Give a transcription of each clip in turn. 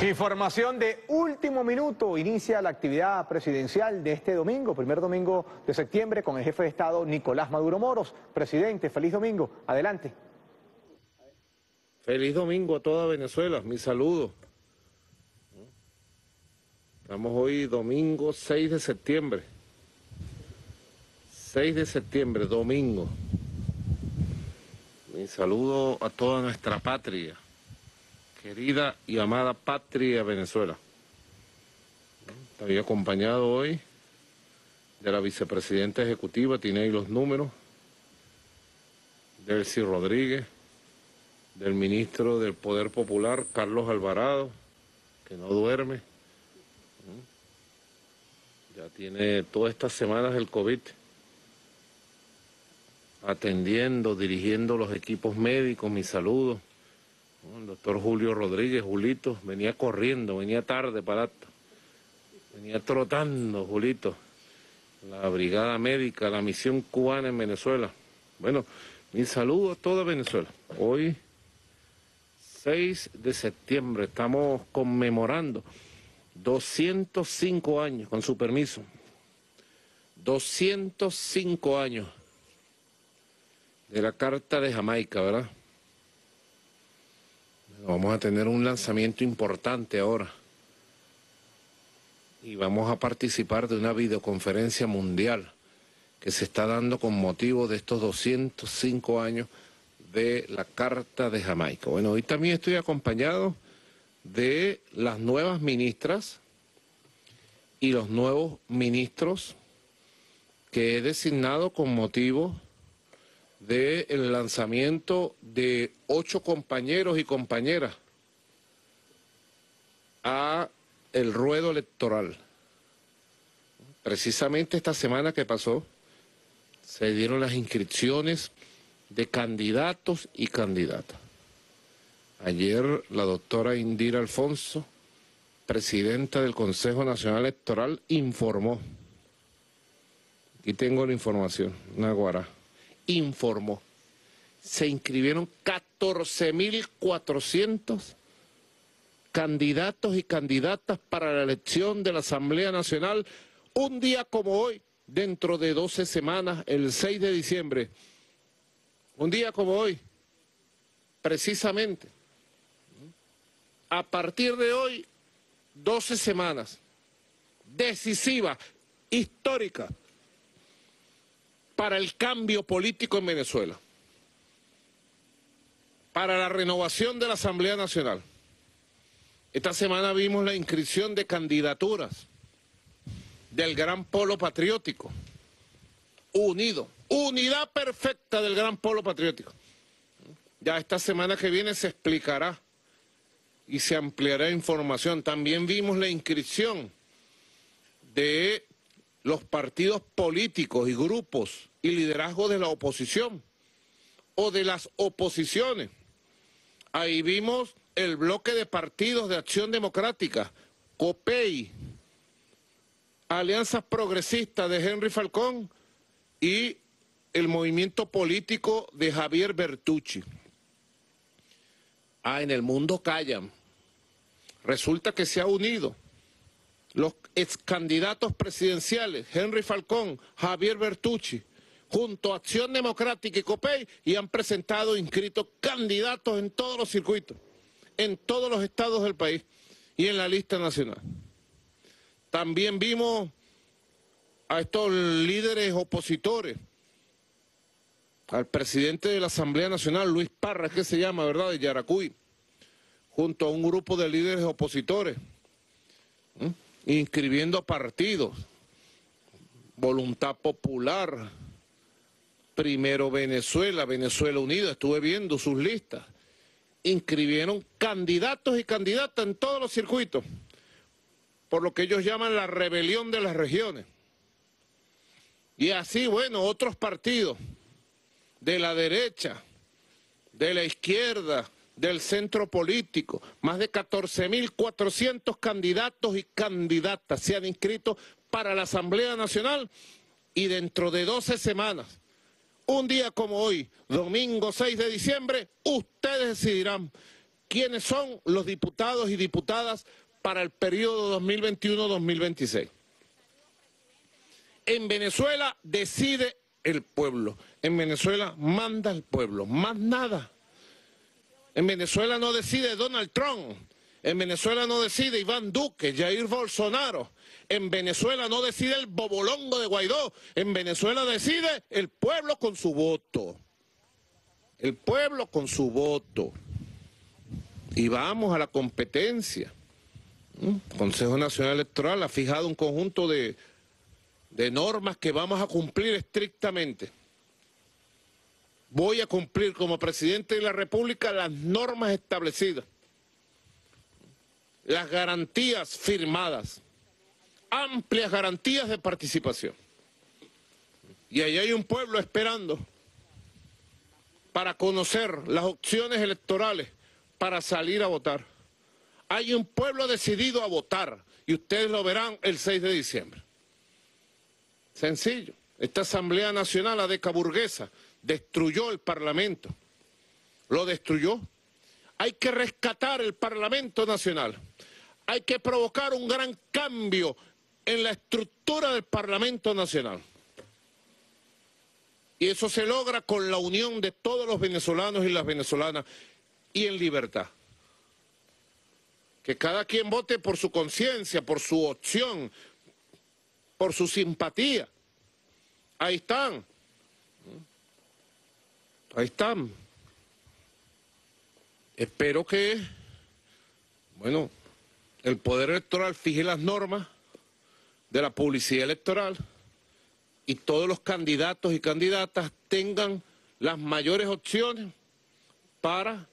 Información de último minuto. Inicia la actividad presidencial de este domingo, primer domingo de septiembre, con el jefe de Estado Nicolás Maduro Moros. Presidente, feliz domingo. Adelante. Feliz domingo a toda Venezuela. Mi saludo. Estamos hoy domingo 6 de septiembre. 6 de septiembre, domingo. Mi saludo a toda nuestra patria. Querida y amada patria Venezuela. Estoy acompañado hoy de la vicepresidenta ejecutiva, tiene ahí los números, Delcy Rodríguez, del ministro del Poder Popular, Carlos Alvarado, que no duerme. Ya tiene todas estas semanas el COVID, atendiendo, dirigiendo los equipos médicos, mis saludos. El doctor Julio Rodríguez, Julito, venía corriendo, venía tarde para acto, venía trotando, Julito, la brigada médica, la misión cubana en Venezuela. Bueno, mi saludo a toda Venezuela. Hoy, 6 de septiembre, estamos conmemorando 205 años, con su permiso, 205 años de la Carta de Jamaica, ¿verdad? Vamos a tener un lanzamiento importante ahora y vamos a participar de una videoconferencia mundial que se está dando con motivo de estos 205 años de la Carta de Jamaica. Bueno, hoy también estoy acompañado de las nuevas ministras y los nuevos ministros que he designado con motivo del lanzamiento de 8 compañeros y compañeras a el ruedo electoral. Precisamente esta semana que pasó se dieron las inscripciones de candidatos y candidatas. Ayer la doctora Indira Alfonso, presidenta del Consejo Nacional Electoral, informó, aquí tengo la información, Naguará, informó, se inscribieron 14.400 candidatos y candidatas para la elección de la Asamblea Nacional, un día como hoy, dentro de 12 semanas, el 6 de diciembre, un día como hoy, precisamente, a partir de hoy, 12 semanas, decisivas, históricas, para el cambio político en Venezuela, para la renovación de la Asamblea Nacional. Esta semana vimos la inscripción de candidaturas del Gran Polo Patriótico, unido, unidad perfecta del Gran Polo Patriótico. Ya esta semana que viene se explicará y se ampliará información. También vimos la inscripción de los partidos políticos y grupos y liderazgos de la oposición o de las oposiciones. Ahí vimos el bloque de partidos de Acción Democrática, COPEI, Alianzas Progresistas de Henry Falcón y el movimiento político de Javier Bertucci. En el mundo callan. Resulta que se ha unido los ex candidatos presidenciales, Henry Falcón, Javier Bertucci, junto a Acción Democrática y COPEI, y han presentado inscritos candidatos en todos los circuitos, en todos los estados del país y en la lista nacional. También vimos a estos líderes opositores, al presidente de la Asamblea Nacional, Luis Parra, que se llama, ¿verdad?, de Yaracuy, junto a un grupo de líderes opositores, inscribiendo partidos, Voluntad Popular, Primero Venezuela, Venezuela Unida, estuve viendo sus listas, inscribieron candidatos y candidatas en todos los circuitos, por lo que ellos llaman la rebelión de las regiones. Y así, bueno, otros partidos de la derecha, de la izquierda, del centro político, más de 14.400 candidatos y candidatas se han inscrito para la Asamblea Nacional, y dentro de 12 semanas, un día como hoy, domingo 6 de diciembre, ustedes decidirán quiénes son los diputados y diputadas para el periodo 2021-2026. En Venezuela decide el pueblo. En Venezuela manda el pueblo, más nada. En Venezuela no decide Donald Trump. En Venezuela no decide Iván Duque, Jair Bolsonaro. En Venezuela no decide el bobolongo de Guaidó. En Venezuela decide el pueblo con su voto. El pueblo con su voto. Y vamos a la competencia. El Consejo Nacional Electoral ha fijado un conjunto de normas que vamos a cumplir estrictamente. Voy a cumplir como presidente de la República las normas establecidas, las garantías firmadas, amplias garantías de participación. Y ahí hay un pueblo esperando para conocer las opciones electorales, para salir a votar. Hay un pueblo decidido a votar y ustedes lo verán el 6 de diciembre. Sencillo. Esta Asamblea Nacional, la deca burguesa, destruyó el Parlamento. Lo destruyó. Hay que rescatar el Parlamento Nacional. Hay que provocar un gran cambio en la estructura del Parlamento Nacional. Y eso se logra con la unión de todos los venezolanos y las venezolanas y en libertad. Que cada quien vote por su conciencia, por su opción, por su simpatía. Ahí están. Ahí están. Espero que, bueno, el Poder Electoral fije las normas de la publicidad electoral y todos los candidatos y candidatas tengan las mayores opciones para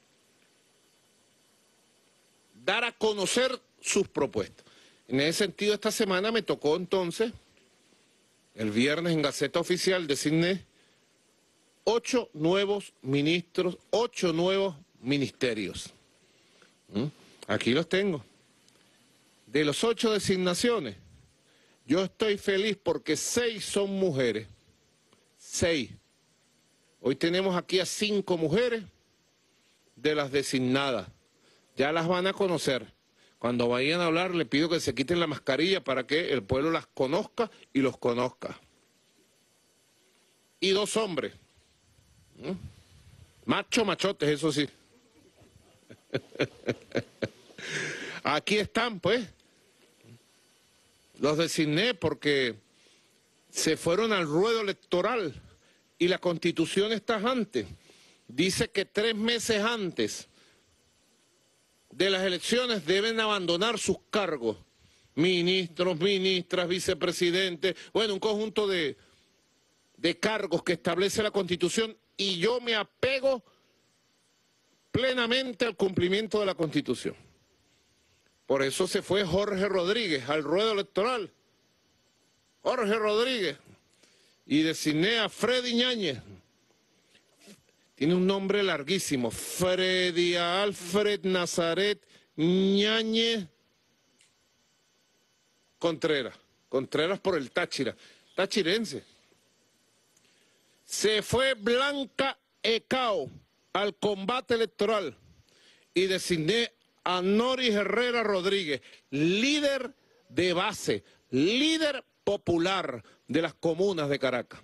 dar a conocer sus propuestas. En ese sentido, esta semana me tocó entonces, el viernes en Gaceta Oficial, designé 8 nuevos ministros, 8 nuevos ministerios. Aquí los tengo. De los 8 designaciones, yo estoy feliz porque 6 son mujeres. 6. Hoy tenemos aquí a 5 mujeres de las designadas. Ya las van a conocer. Cuando vayan a hablar, le pido que se quiten la mascarilla para que el pueblo las conozca y los conozca. Y 2 hombres. Machotes, eso sí. Aquí están, pues. Los designé porque se fueron al ruedo electoral y la Constitución está antes. Dice que 3 meses antes de las elecciones deben abandonar sus cargos. Ministros, ministras, vicepresidentes, bueno, un conjunto de cargos que establece la Constitución y yo me apego plenamente al cumplimiento de la Constitución. Por eso se fue Jorge Rodríguez al ruedo electoral. Jorge Rodríguez. Y designé a Freddy Ñáñez. Tiene un nombre larguísimo. Freddy Alfred Nazaret Ñáñez Contreras. Contreras por el Táchira. Tachirense. Se fue Blanca Ecao al combate electoral y designé a Noris Herrera Rodríguez, líder de base, líder popular de las comunas de Caracas.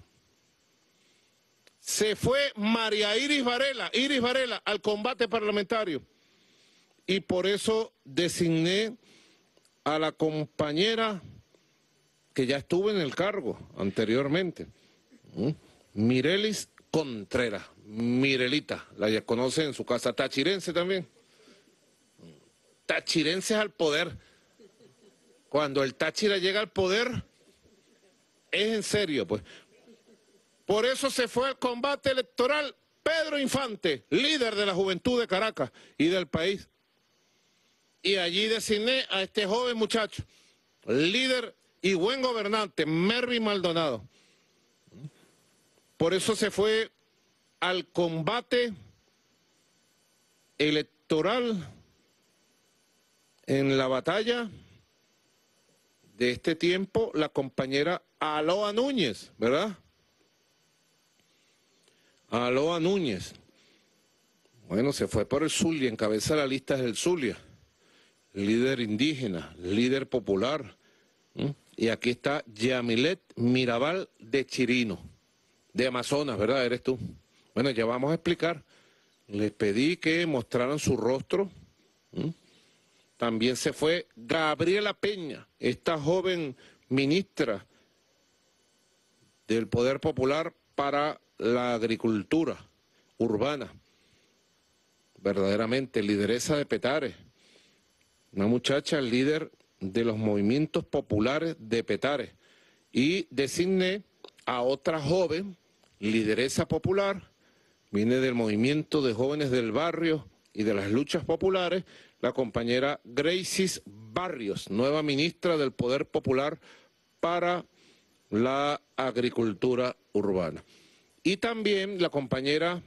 Se fue María Iris Varela al combate parlamentario y por eso designé a la compañera que ya estuvo en el cargo anteriormente, Mirelis Contreras, Mirelita, la ya conoce en su casa, tachirense también. Tachirenses al poder. Cuando el Táchira llega al poder, es en serio, pues. Por eso se fue al combate electoral Pedro Infante, líder de la juventud de Caracas y del país. Y allí designé a este joven muchacho, líder y buen gobernante, Mervin Maldonado. Por eso se fue al combate electoral en la batalla de este tiempo la compañera Aloa Núñez, ¿verdad? Aloa Núñez. Bueno, se fue por el Zulia, encabeza la lista es el Zulia, líder indígena, líder popular. Y aquí está Yamilet Mirabal de Chirino, de Amazonas, ¿verdad? Eres tú. Bueno, ya vamos a explicar. Les pedí que mostraran su rostro. También se fue Gabriela Peña, esta joven ministra del Poder Popular para la Agricultura Urbana. Verdaderamente lideresa de Petare, una muchacha líder de los movimientos populares de Petare, y designé a otra joven lideresa popular, viene del movimiento de jóvenes del barrio y de las luchas populares, la compañera Gracie Barrios, nueva ministra del Poder Popular para la Agricultura Urbana. Y también la compañera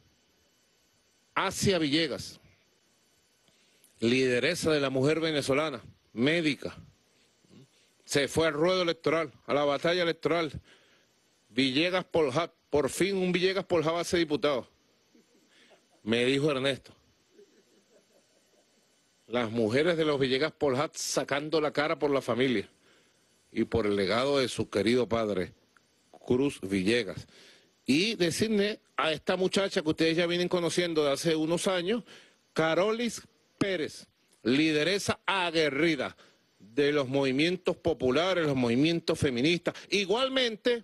Asia Villegas, lideresa de la mujer venezolana, médica, se fue al ruedo electoral, a la batalla electoral. Villegas Poljat, por fin un Villegas Poljat va a ser diputado, me dijo Ernesto. Las mujeres de los Villegas Poljat sacando la cara por la familia y por el legado de su querido padre, Cruz Villegas. Y designé a esta muchacha que ustedes ya vienen conociendo de hace unos años, Carolis Pérez, lideresa aguerrida de los movimientos populares, los movimientos feministas. Igualmente,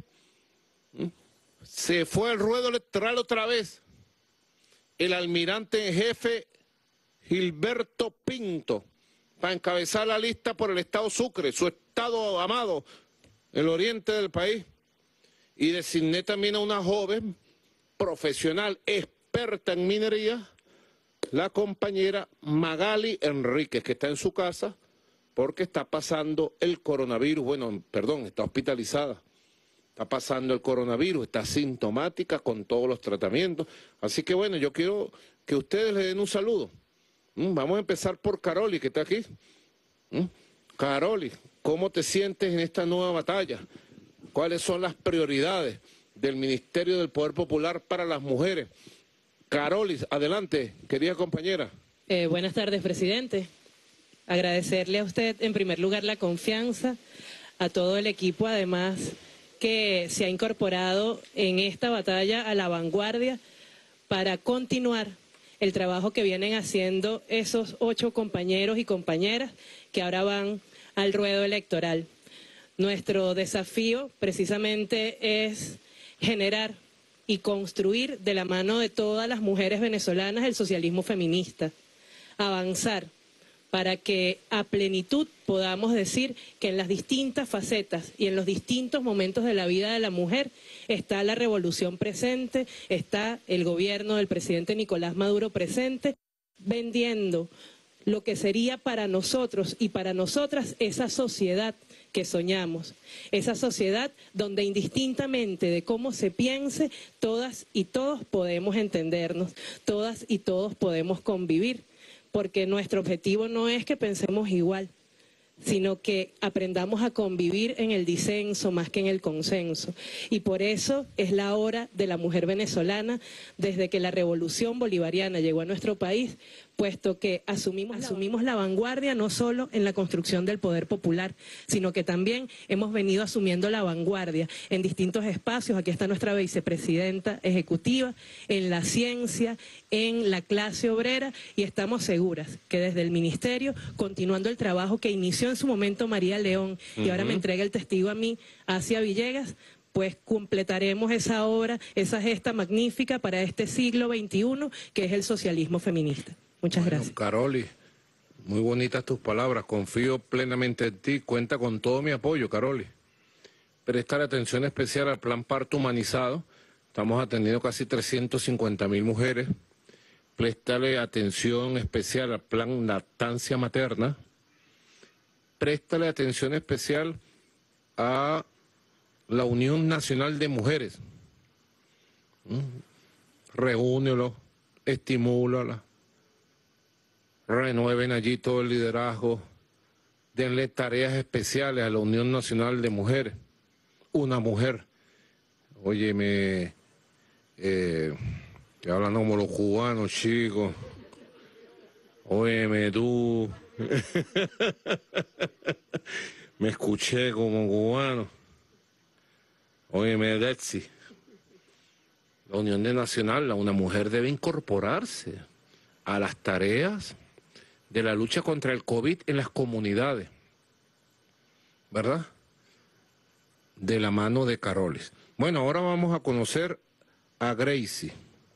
se fue al ruedo electoral otra vez el almirante en jefe Gilberto Pinto para encabezar la lista por el estado Sucre, su estado amado, el oriente del país. Y designé también a una joven profesional, experta en minería, la compañera Magali Enríquez, que está en su casa porque está pasando el coronavirus, bueno, perdón, está hospitalizada, está pasando el coronavirus, está sintomática con todos los tratamientos. Así que bueno, yo quiero que ustedes le den un saludo. Vamos a empezar por Caroli, que está aquí. Caroli, ¿cómo te sientes en esta nueva batalla? ¿Cuáles son las prioridades del Ministerio del Poder Popular para las mujeres? Carolis, adelante, querida compañera. Buenas tardes, presidente. Agradecerle a usted, en primer lugar, la confianza, a todo el equipo, además, que se ha incorporado en esta batalla a la vanguardia para continuar el trabajo que vienen haciendo esos 8 compañeros y compañeras que ahora van al ruedo electoral. Nuestro desafío precisamente es generar y construir de la mano de todas las mujeres venezolanas el socialismo feminista, avanzar para que a plenitud podamos decir que en las distintas facetas y en los distintos momentos de la vida de la mujer está la revolución presente, está el gobierno del presidente Nicolás Maduro presente, vendiendo lo que sería para nosotros y para nosotras esa sociedad que soñamos, esa sociedad donde indistintamente de cómo se piense, todas y todos podemos entendernos, todas y todos podemos convivir, porque nuestro objetivo no es que pensemos igual, sino que aprendamos a convivir en el disenso más que en el consenso. Y por eso es la hora de la mujer venezolana, desde que la revolución bolivariana llegó a nuestro país, puesto que asumimos la vanguardia no solo en la construcción del poder popular, sino que también hemos venido asumiendo la vanguardia en distintos espacios. Aquí está nuestra vicepresidenta ejecutiva, en la ciencia, en la clase obrera, y estamos seguras que desde el ministerio, continuando el trabajo que inició en su momento María León, y ahora me entrega el testigo a mí, Asia Villegas, pues completaremos esa obra, esa gesta magnífica para este siglo XXI, que es el socialismo feminista. Muchas gracias. Caroli, muy bonitas tus palabras, confío plenamente en ti, cuenta con todo mi apoyo, Caroli. Prestar atención especial al plan parto humanizado, estamos atendiendo casi 350.000 mujeres. Préstale atención especial al plan lactancia materna. Préstale atención especial a la Unión Nacional de Mujeres. Reúnelo, estimúlala, renueven allí todo el liderazgo, denle tareas especiales a la Unión Nacional de Mujeres. Una mujer, óyeme, Estoy hablando como los cubanos, chicos. Óyeme tú. Me escuché como cubano. Óyeme, Detsy. La Unión de Nacional, una mujer debe incorporarse a las tareas de la lucha contra el COVID en las comunidades, ¿verdad? De la mano de Carolis. Bueno, ahora vamos a conocer a Gracie.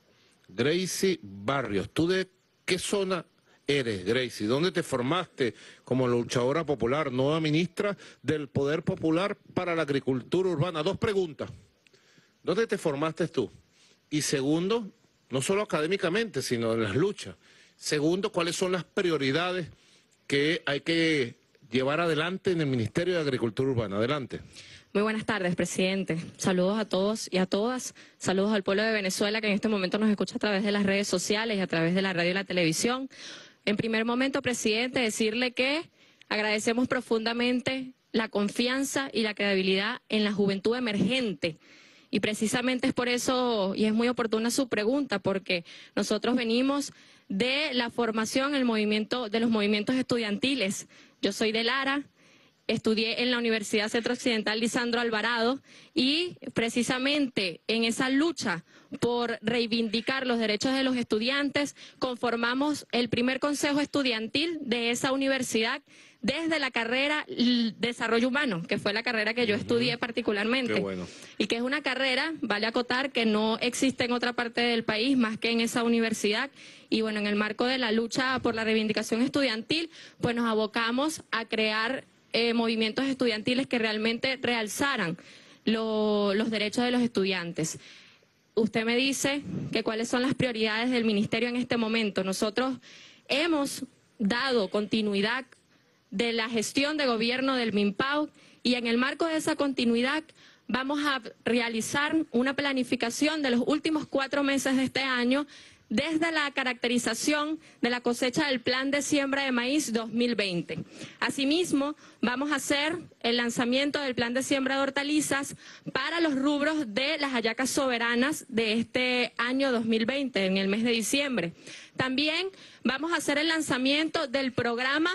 Gracie Barrios. ¿Tú de qué zona eres, Gracie? ¿Dónde te formaste como luchadora popular, nueva ministra del Poder Popular para la Agricultura Urbana? 2 preguntas. ¿Dónde te formaste tú? Y segundo, no solo académicamente, sino en las luchas. Segundo, ¿cuáles son las prioridades que hay que llevar adelante en el Ministerio de Agricultura Urbana? Adelante. Muy buenas tardes, presidente. Saludos a todos y a todas. Saludos al pueblo de Venezuela que en este momento nos escucha a través de las redes sociales y a través de la radio y la televisión. En primer momento, presidente, decirle que agradecemos profundamente la confianza y la credibilidad en la juventud emergente. Y precisamente es por eso, y es muy oportuna su pregunta, porque nosotros venimos de la formación de los movimientos estudiantiles. Yo soy de Lara, estudié en la Universidad Centro Occidental Lisandro Alvarado y precisamente en esa lucha por reivindicar los derechos de los estudiantes conformamos el primer consejo estudiantil de esa universidad desde la carrera Desarrollo Humano, que fue la carrera que yo estudié particularmente. Qué bueno. Y que es una carrera, vale acotar, que no existe en otra parte del país más que en esa universidad. Y bueno, en el marco de la lucha por la reivindicación estudiantil, pues nos abocamos a crear movimientos estudiantiles que realmente realzaran los derechos de los estudiantes. Usted me dice que cuáles son las prioridades del ministerio en este momento. Nosotros hemos dado continuidad de la gestión de gobierno del MINPAO y en el marco de esa continuidad vamos a realizar una planificación de los últimos 4 meses de este año desde la caracterización de la cosecha del Plan de Siembra de Maíz 2020. Asimismo, vamos a hacer el lanzamiento del Plan de Siembra de Hortalizas para los rubros de las hallacas soberanas de este año 2020, en el mes de diciembre. También vamos a hacer el lanzamiento del programa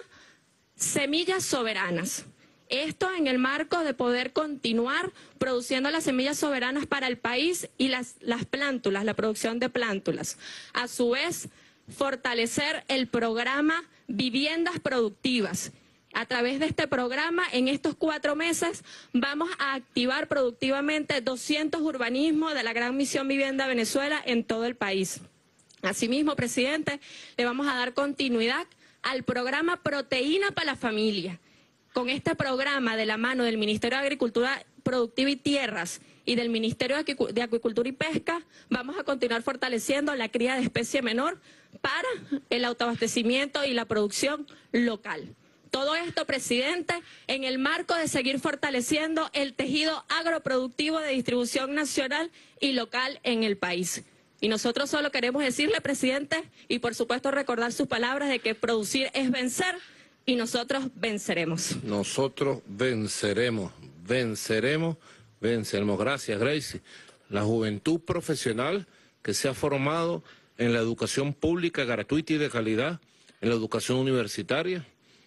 Semillas Soberanas. Esto en el marco de poder continuar produciendo las semillas soberanas para el país y las plántulas, la producción de plántulas. A su vez, fortalecer el programa Viviendas Productivas. A través de este programa, en estos 4 meses, vamos a activar productivamente 200 urbanismos de la Gran Misión Vivienda Venezuela en todo el país. Asimismo, presidente, le vamos a dar continuidad al programa Proteína para la Familia. Con este programa de la mano del Ministerio de Agricultura Productiva y Tierras y del Ministerio de Acuicultura y Pesca, vamos a continuar fortaleciendo la cría de especie menor para el autoabastecimiento y la producción local. Todo esto, presidente, en el marco de seguir fortaleciendo el tejido agroproductivo de distribución nacional y local en el país. Y nosotros solo queremos decirle, presidente, y por supuesto recordar sus palabras de que producir es vencer, y nosotros venceremos. Nosotros venceremos, venceremos, venceremos. Gracias, Gracie. La juventud profesional que se ha formado en la educación pública gratuita y de calidad, en la educación universitaria,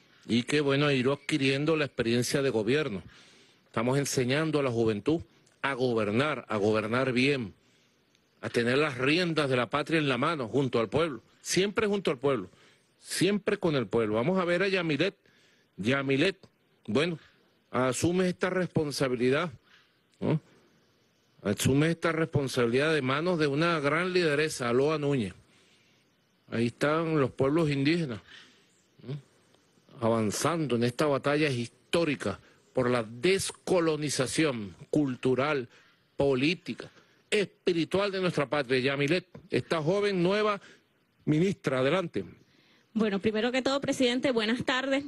y que, bueno, ha ido adquiriendo la experiencia de gobierno. Estamos enseñando a la juventud a gobernar bien, a tener las riendas de la patria en la mano, junto al pueblo, siempre junto al pueblo. Siempre con el pueblo. Vamos a ver a Yamilet. Yamilet, bueno, asume esta responsabilidad, ¿no? Asume esta responsabilidad de manos de una gran lideresa, Aloa Núñez. Ahí están los pueblos indígenas, ¿no? Avanzando en esta batalla histórica por la descolonización cultural, política, espiritual de nuestra patria. Yamilet, esta joven nueva ministra, adelante. Bueno, primero que todo, presidente, buenas tardes.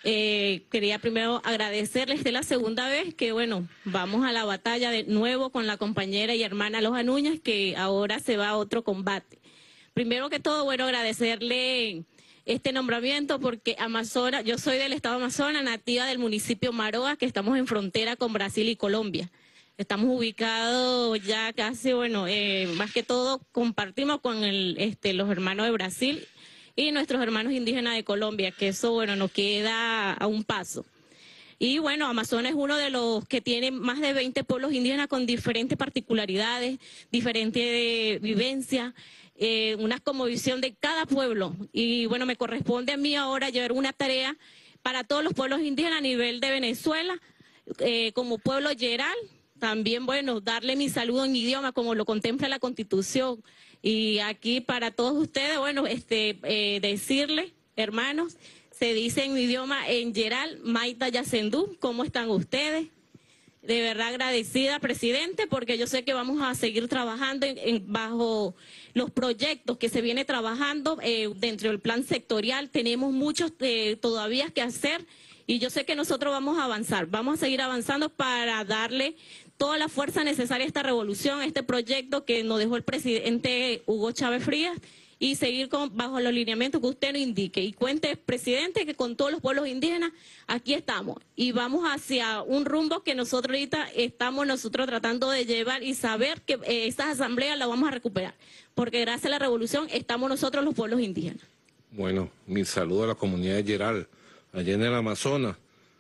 Quería primero agradecerles de la segunda vez que, bueno, vamos a la batalla de nuevo con la compañera y hermana Aloa Núñez, que ahora se va a otro combate. Primero que todo, bueno, agradecerle este nombramiento porque Amazonas, yo soy del estado de Amazonas, nativa del municipio Maroa, que estamos en frontera con Brasil y Colombia. Estamos ubicados ya casi, bueno, más que todo compartimos con los hermanos de Brasil y nuestros hermanos indígenas de Colombia, que eso, bueno, nos queda a un paso. Y bueno, Amazonas es uno de los que tiene más de 20 pueblos indígenas con diferentes particularidades, diferentes vivencias, una cosmovisión de cada pueblo. Y bueno, me corresponde a mí ahora llevar una tarea para todos los pueblos indígenas a nivel de Venezuela, como pueblo yeral. También, bueno, darle mi saludo en idioma como lo contempla la Constitución. Y aquí para todos ustedes, bueno, decirles, hermanos, se dice en mi idioma, en yeral, Maita Yacendú, ¿cómo están ustedes? De verdad agradecida, presidente, porque yo sé que vamos a seguir trabajando bajo los proyectos que se viene trabajando dentro del plan sectorial. Tenemos muchos todavía que hacer y yo sé que nosotros vamos a avanzar, vamos a seguir avanzando para darle toda la fuerza necesaria a esta revolución, a este proyecto que nos dejó el presidente Hugo Chávez Frías, y seguir bajo los lineamientos que usted nos indique. Y cuente, presidente, que con todos los pueblos indígenas aquí estamos y vamos hacia un rumbo que nosotros ahorita estamos tratando de llevar y saber que estas asambleas las vamos a recuperar, porque gracias a la revolución estamos nosotros los pueblos indígenas. Bueno, mi saludo a la comunidad de Yeral, allá en el Amazonas.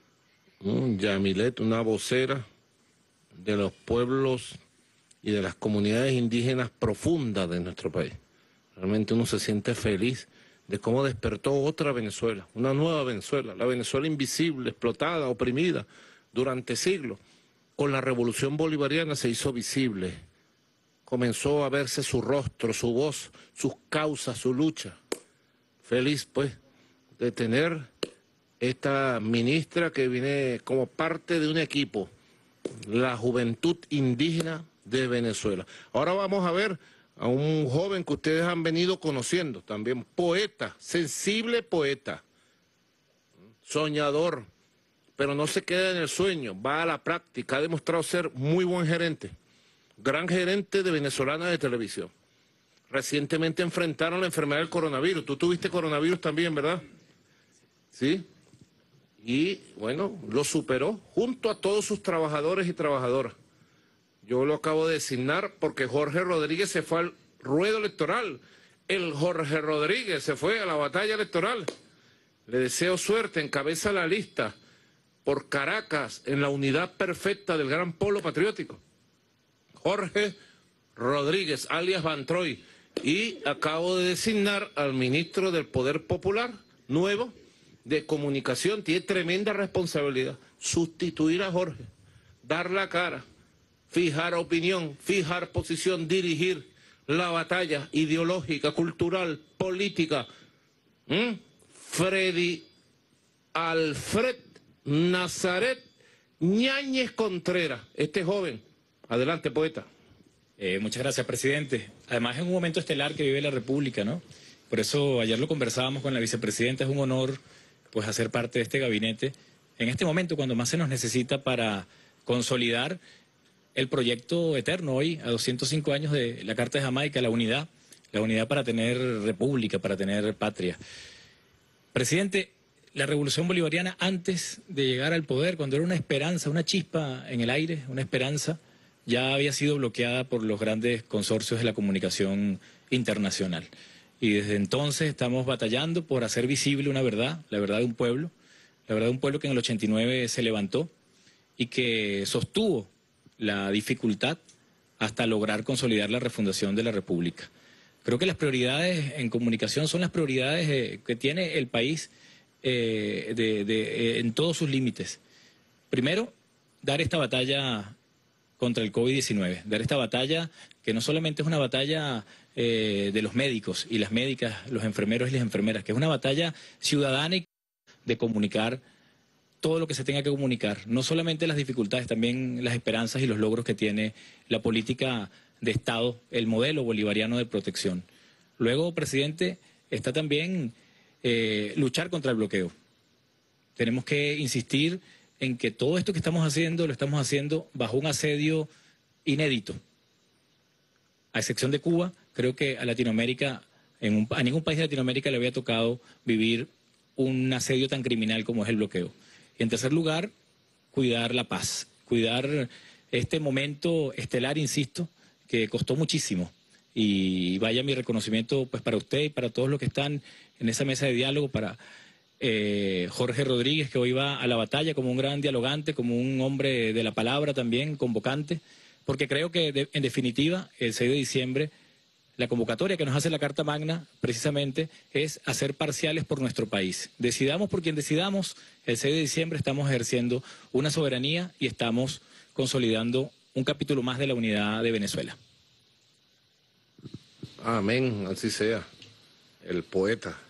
Yamilet, una vocera de los pueblos y de las comunidades indígenas profundas de nuestro país. Realmente uno se siente feliz de cómo despertó otra Venezuela, una nueva Venezuela, la Venezuela invisible, explotada, oprimida durante siglos. Con la revolución bolivariana se hizo visible, comenzó a verse su rostro, su voz, sus causas, su lucha. Feliz, pues, de tener esta ministra que viene como parte de un equipo, la Juventud Indígena de Venezuela. Ahora vamos a ver a un joven que ustedes han venido conociendo, también poeta, sensible poeta, soñador, pero no se queda en el sueño, va a la práctica, ha demostrado ser muy buen gerente, gran gerente de Venezolana de Televisión. Recientemente enfrentaron la enfermedad del coronavirus, tú tuviste coronavirus también, ¿verdad? Sí, y bueno, lo superó junto a todos sus trabajadores y trabajadoras. Yo lo acabo de designar porque Jorge Rodríguez se fue al ruedo electoral. El Jorge Rodríguez se fue a la batalla electoral. Le deseo suerte, encabeza la lista por Caracas en la unidad perfecta del gran polo patriótico. Jorge Rodríguez, alias Van Troy. Y acabo de designar al ministro del Poder Popular, nuevo, de Comunicación. Tiene tremenda responsabilidad. Sustituir a Jorge, dar la cara, fijar opinión, fijar posición, dirigir la batalla ideológica, cultural, política. Freddy Alfred Nazaret Ñáñez Contreras, este joven. Adelante, poeta. Muchas gracias, presidente. Además, es un momento estelar que vive la República, ¿no? Por eso ayer lo conversábamos con la vicepresidenta, es un honor pues hacer parte de este gabinete en este momento cuando más se nos necesita para consolidar el proyecto eterno hoy, a 205 años de la Carta de Jamaica, la unidad para tener república, para tener patria. Presidente, la revolución bolivariana antes de llegar al poder, cuando era una esperanza, una chispa en el aire, una esperanza, ya había sido bloqueada por los grandes consorcios de la comunicación internacional. Y desde entonces estamos batallando por hacer visible una verdad, la verdad de un pueblo, la verdad de un pueblo que en el 89 se levantó y que sostuvo la dificultad hasta lograr consolidar la refundación de la República. Creo que las prioridades en comunicación son las prioridades que tiene el país en todos sus límites. Primero, dar esta batalla contra el COVID-19, dar esta batalla que no solamente es una batalla de los médicos y las médicas, los enfermeros y las enfermeras, que es una batalla ciudadana y de comunicar todo lo que se tenga que comunicar, no solamente las dificultades, también las esperanzas y los logros que tiene la política de Estado, el modelo bolivariano de protección. Luego, presidente, está también luchar contra el bloqueo. Tenemos que insistir en que todo esto que estamos haciendo, lo estamos haciendo bajo un asedio inédito. A excepción de Cuba, creo que a Latinoamérica, a ningún país de Latinoamérica le había tocado vivir un asedio tan criminal como es el bloqueo. Y en tercer lugar, cuidar la paz, cuidar este momento estelar, insisto, que costó muchísimo. Y vaya mi reconocimiento pues para usted y para todos los que están en esa mesa de diálogo, para Jorge Rodríguez, que hoy va a la batalla como un gran dialogante, como un hombre de la palabra también, convocante, porque creo que en definitiva el 6 de diciembre la convocatoria que nos hace la Carta Magna precisamente es hacer parciales por nuestro país. Decidamos por quien decidamos, el 6 de diciembre estamos ejerciendo una soberanía y estamos consolidando un capítulo más de la unidad de Venezuela. Amén, así sea. El poeta.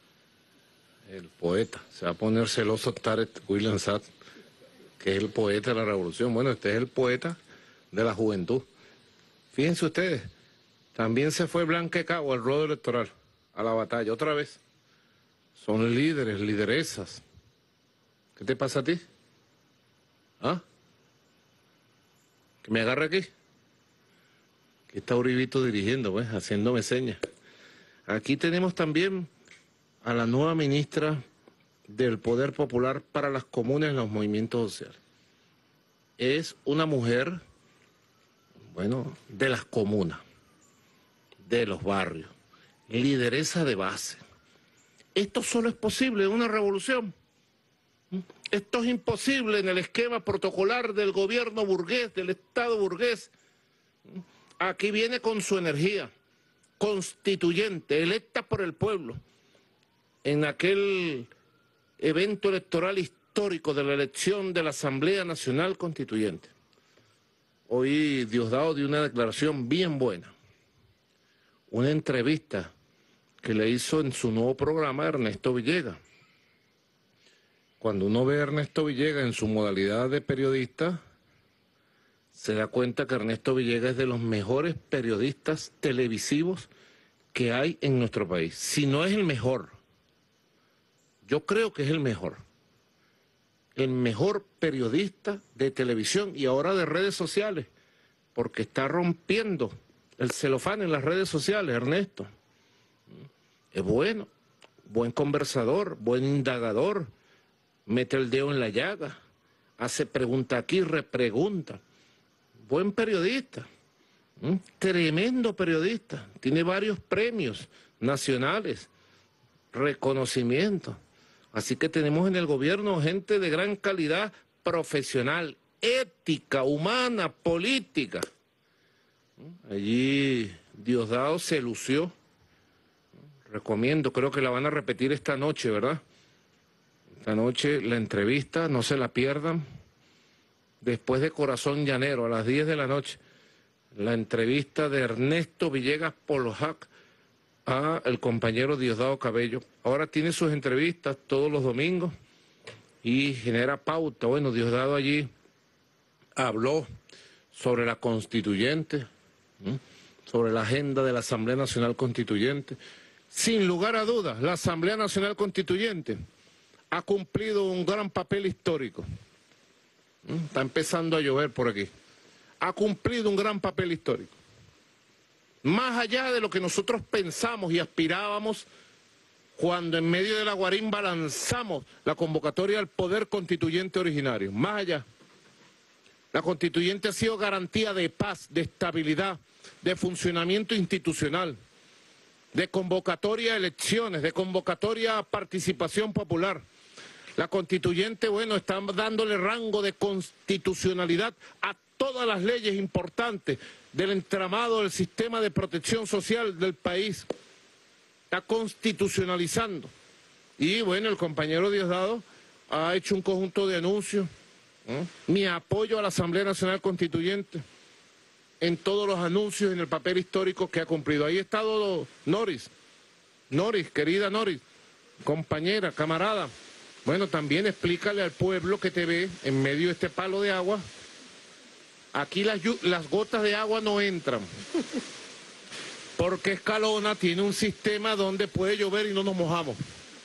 Se va a poner celoso Tarek William Saad, que es el poeta de la revolución. Bueno, este es el poeta de la juventud. Fíjense ustedes, también se fue Blanca Cabo al ruedo electoral, a la batalla, otra vez. Son líderes, lideresas. ¿Qué te pasa a ti? ¿Ah? ¿Que me agarre aquí? Aquí está Uribito dirigiendo, pues, haciéndome señas. Aquí tenemos también a la nueva ministra del Poder Popular para las Comunas y los Movimientos Sociales. Es una mujer, bueno, de las comunas, de los barrios, lideresa de base. Esto solo es posible en una revolución. Esto es imposible en el esquema protocolar del gobierno burgués, del Estado burgués. Aquí viene con su energía constituyente, electa por el pueblo, en aquel evento electoral histórico de la elección de la Asamblea Nacional Constituyente. Hoy Diosdado dio una declaración bien buena, una entrevista que le hizo en su nuevo programa a Ernesto Villegas. Cuando uno ve a Ernesto Villegas en su modalidad de periodista, se da cuenta que Ernesto Villegas es de los mejores periodistas televisivos que hay en nuestro país. Si no es el mejor, yo creo que es el mejor periodista de televisión y ahora de redes sociales, porque está rompiendo el celofán en las redes sociales, Ernesto. Es bueno, buen conversador, buen indagador, mete el dedo en la llaga, hace pregunta aquí, repregunta. Buen periodista, tremendo periodista, tiene varios premios nacionales, reconocimientos. Así que tenemos en el gobierno gente de gran calidad profesional, ética, humana, política. Allí Diosdado se lució. Recomiendo, creo que la van a repetir esta noche, ¿verdad? Esta noche la entrevista, no se la pierdan. Después de Corazón Llanero, a las 10 de la noche, la entrevista de Ernesto Villegas Polojac a el compañero Diosdado Cabello. Ahora tiene sus entrevistas todos los domingos y genera pauta. Bueno, Diosdado allí habló sobre la constituyente, sobre la agenda de la Asamblea Nacional Constituyente. Sin lugar a dudas, la Asamblea Nacional Constituyente ha cumplido un gran papel histórico. Está empezando a llover por aquí. Ha cumplido un gran papel histórico. Más allá de lo que nosotros pensamos y aspirábamos cuando en medio de la guarimba lanzamos la convocatoria al poder constituyente originario. Más allá. La constituyente ha sido garantía de paz, de estabilidad, de funcionamiento institucional, de convocatoria a elecciones, de convocatoria a participación popular. La constituyente, bueno, está dándole rango de constitucionalidad a todas las leyes importantes del entramado del sistema de protección social del país. Está constitucionalizando. Y bueno, el compañero Diosdado ha hecho un conjunto de anuncios. Mi apoyo a la Asamblea Nacional Constituyente en todos los anuncios, en el papel histórico que ha cumplido. Ahí ha estado Noris, querida Noris, compañera, camarada. Bueno, también explícale al pueblo que te ve en medio de este palo de agua. Aquí las gotas de agua no entran, porque Escalona tiene un sistema donde puede llover y no nos mojamos.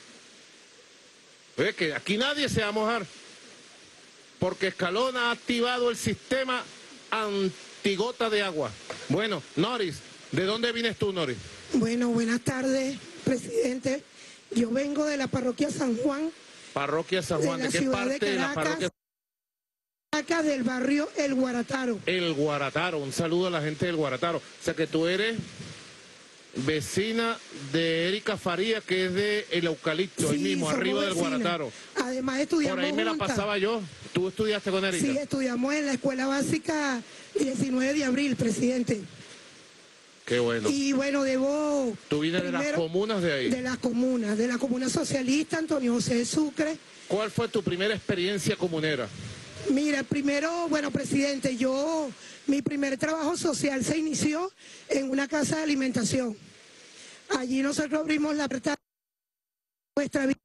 ¿Ve? Que aquí nadie se va a mojar, porque Escalona ha activado el sistema antigota de agua. Bueno, Noris, ¿de dónde vienes tú, Noris? Bueno, buenas tardes, presidente. Yo vengo de la parroquia San Juan. Parroquia San Juan, ¿de qué parte de la parroquia? Caracas, del barrio El Guarataro. El Guarataro, un saludo a la gente del Guarataro. O sea que tú eres vecina de Erika Faría, que es de El Eucalipto, Sí, ahí mismo, somos arriba del vecinas. Guarataro. Además estudiamos Por ahí me la juntas. pasaba yo. ¿Tú estudiaste con Erika? Sí, estudiamos en la Escuela Básica 19 de abril, presidente. Qué bueno. Y bueno, debo... Tú vienes de las comunas de ahí. De la comuna socialista Antonio José de Sucre. ¿Cuál fue tu primera experiencia comunera? Mira, primero, bueno, presidente, mi primer trabajo social se inició en una casa de alimentación. Allí nosotros abrimos la puerta de nuestra vida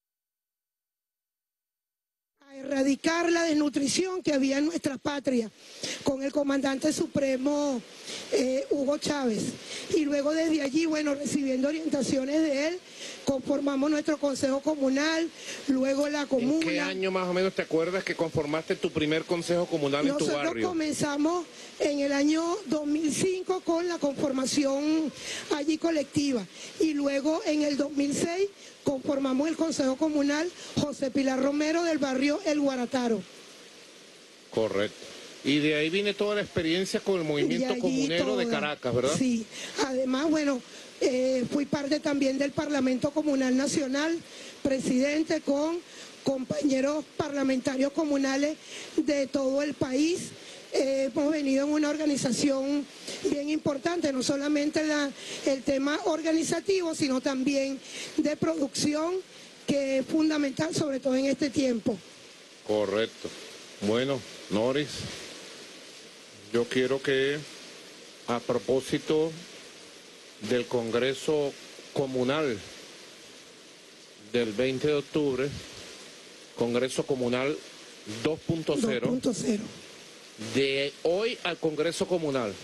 a erradicar la desnutrición que había en nuestra patria con el comandante supremo Hugo Chávez. Y luego desde allí, bueno, recibiendo orientaciones de él, conformamos nuestro consejo comunal, luego la comuna. ¿En qué año más o menos te acuerdas que conformaste tu primer consejo comunal en tu barrio? Nosotros comenzamos en el año 2005 con la conformación allí colectiva y luego en el 2006 conformamos el consejo comunal José Pilar Romero del barrio El Guarataro. Correcto. Y de ahí viene toda la experiencia con el movimiento comunero de Caracas, ¿verdad? Sí, además, bueno, fui parte también del Parlamento Comunal Nacional, presidente con compañeros parlamentarios comunales de todo el país. Hemos venido en una organización bien importante, no solamente el tema organizativo, sino también de producción, que es fundamental, sobre todo en este tiempo. Correcto. Bueno, Noris, yo quiero que, a propósito del Congreso Comunal del 20 de octubre, Congreso Comunal 2.0, de hoy al Congreso Comunal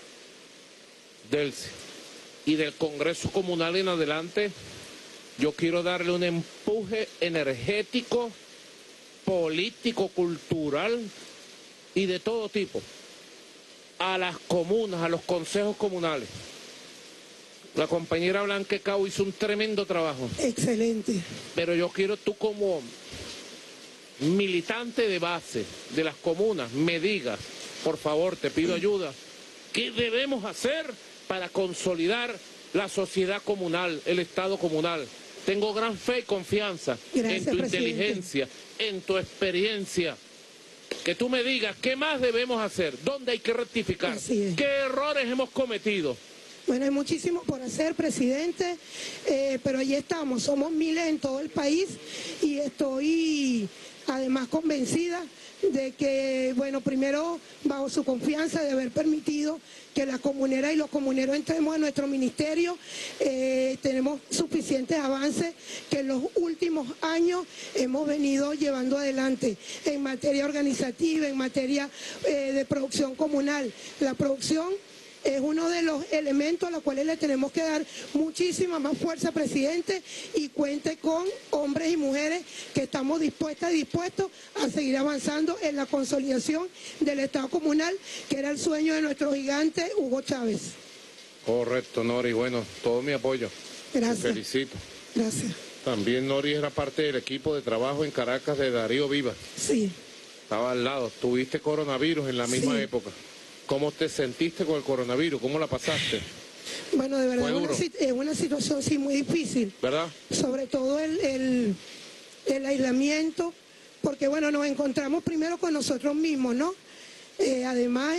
Delcy y del Congreso Comunal en adelante, yo quiero darle un empuje energético, político, cultural y de todo tipo a las comunas, a los consejos comunales. La compañera Blanca Cao hizo un tremendo trabajo. Excelente. Pero yo quiero, tú como militante de base de las comunas, me digas, por favor, te pido ayuda, ¿qué debemos hacer para consolidar la sociedad comunal, el Estado comunal? Tengo gran fe y confianza en tu inteligencia, en tu experiencia. Que tú me digas qué más debemos hacer, dónde hay que rectificar, qué errores hemos cometido. Bueno, hay muchísimo por hacer, presidente, pero ahí estamos, somos miles en todo el país y estoy además convencida de que, bueno, primero bajo su confianza de haber permitido que las comuneras y los comuneros entremos a nuestro ministerio, tenemos suficientes avances que en los últimos años hemos venido llevando adelante en materia organizativa, en materia de producción comunal. La producción es uno de los elementos a los cuales le tenemos que dar muchísima más fuerza, presidente, y cuente con hombres y mujeres que estamos dispuestas y dispuestos a seguir avanzando en la consolidación del Estado comunal, que era el sueño de nuestro gigante Hugo Chávez. Correcto, Nori. Bueno, todo mi apoyo. Gracias. Te felicito. Gracias. También Nori era parte del equipo de trabajo en Caracas de Darío Vivas. Sí. Estaba al lado. Tuviste coronavirus en la misma época. ¿Cómo te sentiste con el coronavirus? ¿Cómo la pasaste? Bueno, de verdad es una situación sí muy difícil. ¿Verdad? Sobre todo el aislamiento, porque bueno, nos encontramos primero con nosotros mismos, ¿no? Además,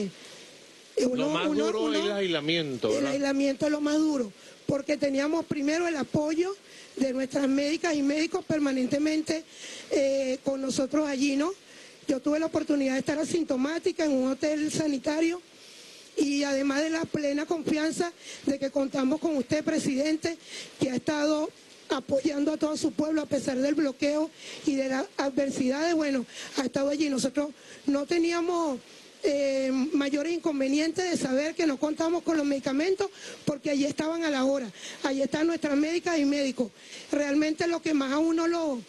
lo más duro es el aislamiento, ¿verdad? El aislamiento es lo más duro, porque teníamos primero el apoyo de nuestras médicas y médicos permanentemente con nosotros allí, ¿no? Yo tuve la oportunidad de estar asintomática en un hotel sanitario y además de la plena confianza de que contamos con usted, presidente, que ha estado apoyando a todo su pueblo a pesar del bloqueo y de las adversidades, bueno, ha estado allí. Nosotros no teníamos mayores inconvenientes de saber que no contamos con los medicamentos porque allí estaban a la hora, allí están nuestras médicas y médicos. Realmente lo que más a uno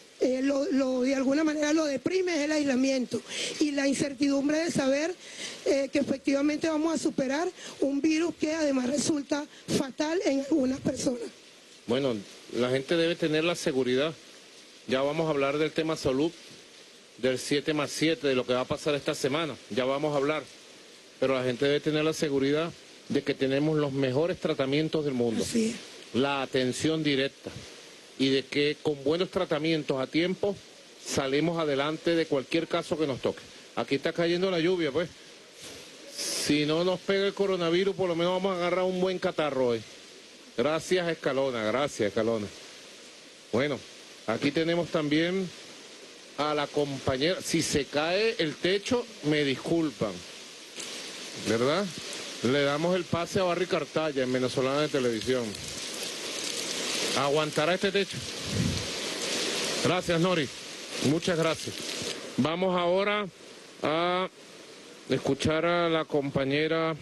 de alguna manera lo deprime es el aislamiento y la incertidumbre de saber que efectivamente vamos a superar un virus que además resulta fatal en algunas personas. Bueno, la gente debe tener la seguridad. Ya vamos a hablar del tema salud, del 7+7, de lo que va a pasar esta semana. Ya vamos a hablar. Pero la gente debe tener la seguridad de que tenemos los mejores tratamientos del mundo. Así es. La atención directa. Y de que con buenos tratamientos a tiempo salimos adelante de cualquier caso que nos toque. Aquí está cayendo la lluvia, pues. Si no nos pega el coronavirus, por lo menos vamos a agarrar un buen catarro hoy. Gracias, Escalona. Gracias, Escalona. Bueno, aquí tenemos también a la compañera. Si se cae el techo, me disculpan, ¿verdad? Le damos el pase a Barry Cartaya en Venezolana de Televisión. ¿Aguantará este techo? Gracias, Nori. Muchas gracias. Vamos ahora a escuchar a la compañera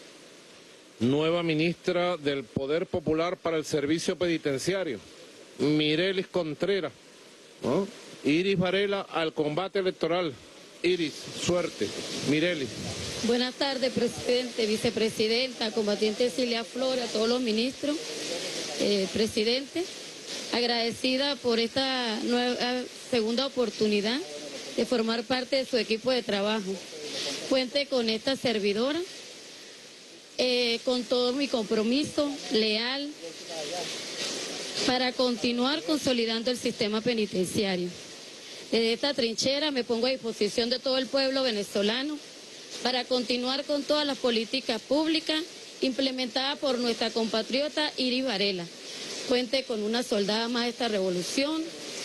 nueva ministra del Poder Popular para el Servicio Penitenciario, Mirelis Contreras, ¿no? Iris Varela al combate electoral. Iris, suerte. Mirelis. Buenas tardes, presidente, vicepresidenta, combatiente Cilia Flores, a todos los ministros, presidente. Agradecida por esta nueva segunda oportunidad de formar parte de su equipo de trabajo. Cuente con esta servidora, con todo mi compromiso leal para continuar consolidando el sistema penitenciario. Desde esta trinchera me pongo a disposición de todo el pueblo venezolano para continuar con todas las políticas públicas implementadas por nuestra compatriota Iris Varela. Cuente con una soldada más de esta revolución.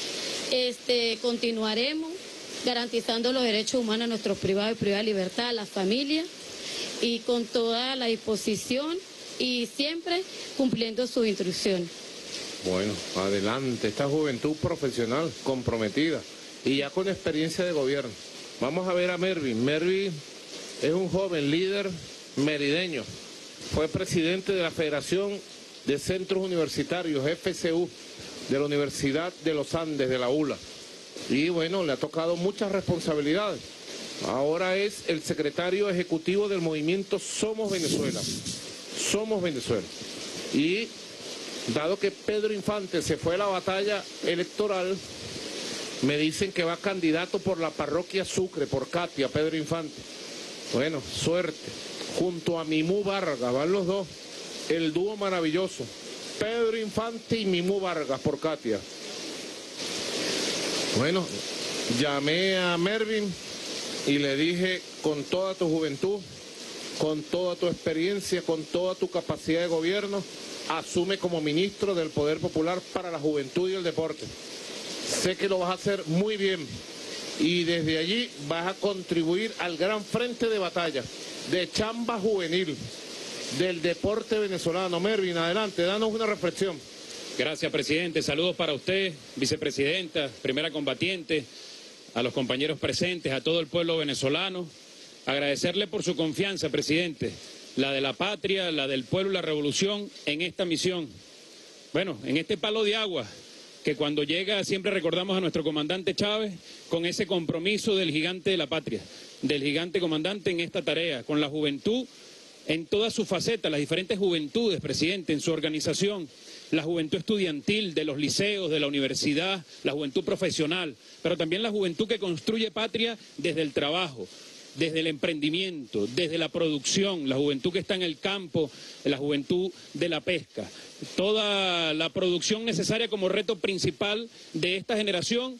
Continuaremos garantizando los derechos humanos a nuestros privados y privadas de libertad, a las familias, y con toda la disposición y siempre cumpliendo sus instrucciones. Bueno, adelante, esta juventud profesional, comprometida y ya con experiencia de gobierno. Vamos a ver a Mervin. Mervin es un joven líder merideño. Fue presidente de la Federación de Centros Universitarios, FCU, de la Universidad de los Andes, de la ULA. Y bueno, le ha tocado muchas responsabilidades. Ahora es el secretario ejecutivo del movimiento Somos Venezuela. Somos Venezuela. Y dado que Pedro Infante se fue a la batalla electoral, me dicen que va candidato por la parroquia Sucre, por Katia, Pedro Infante. Bueno, suerte. Junto a Mimú Vargas, van los dos, el dúo maravilloso. Pedro Infante y Mimú Vargas por Katia. Bueno, llamé a Mervin y le dije, con toda tu juventud, con toda tu experiencia, con toda tu capacidad de gobierno, asume como ministro del Poder Popular para la Juventud y el Deporte. Sé que lo vas a hacer muy bien y desde allí vas a contribuir al gran frente de batalla de chamba juvenil del deporte venezolano. Mervin, adelante, danos una reflexión. Gracias, presidente. Saludos para usted, vicepresidenta, primera combatiente, a los compañeros presentes, a todo el pueblo venezolano. Agradecerle por su confianza, presidente, la de la patria, la del pueblo y la revolución en esta misión. Bueno, en este palo de agua, que cuando llega siempre recordamos a nuestro comandante Chávez con ese compromiso del gigante de la patria, del gigante comandante en esta tarea, con la juventud en todas sus facetas, las diferentes juventudes, presidente, en su organización, la juventud estudiantil de los liceos, de la universidad, la juventud profesional, pero también la juventud que construye patria desde el trabajo, desde el emprendimiento, desde la producción, la juventud que está en el campo, la juventud de la pesca. Toda la producción necesaria como reto principal de esta generación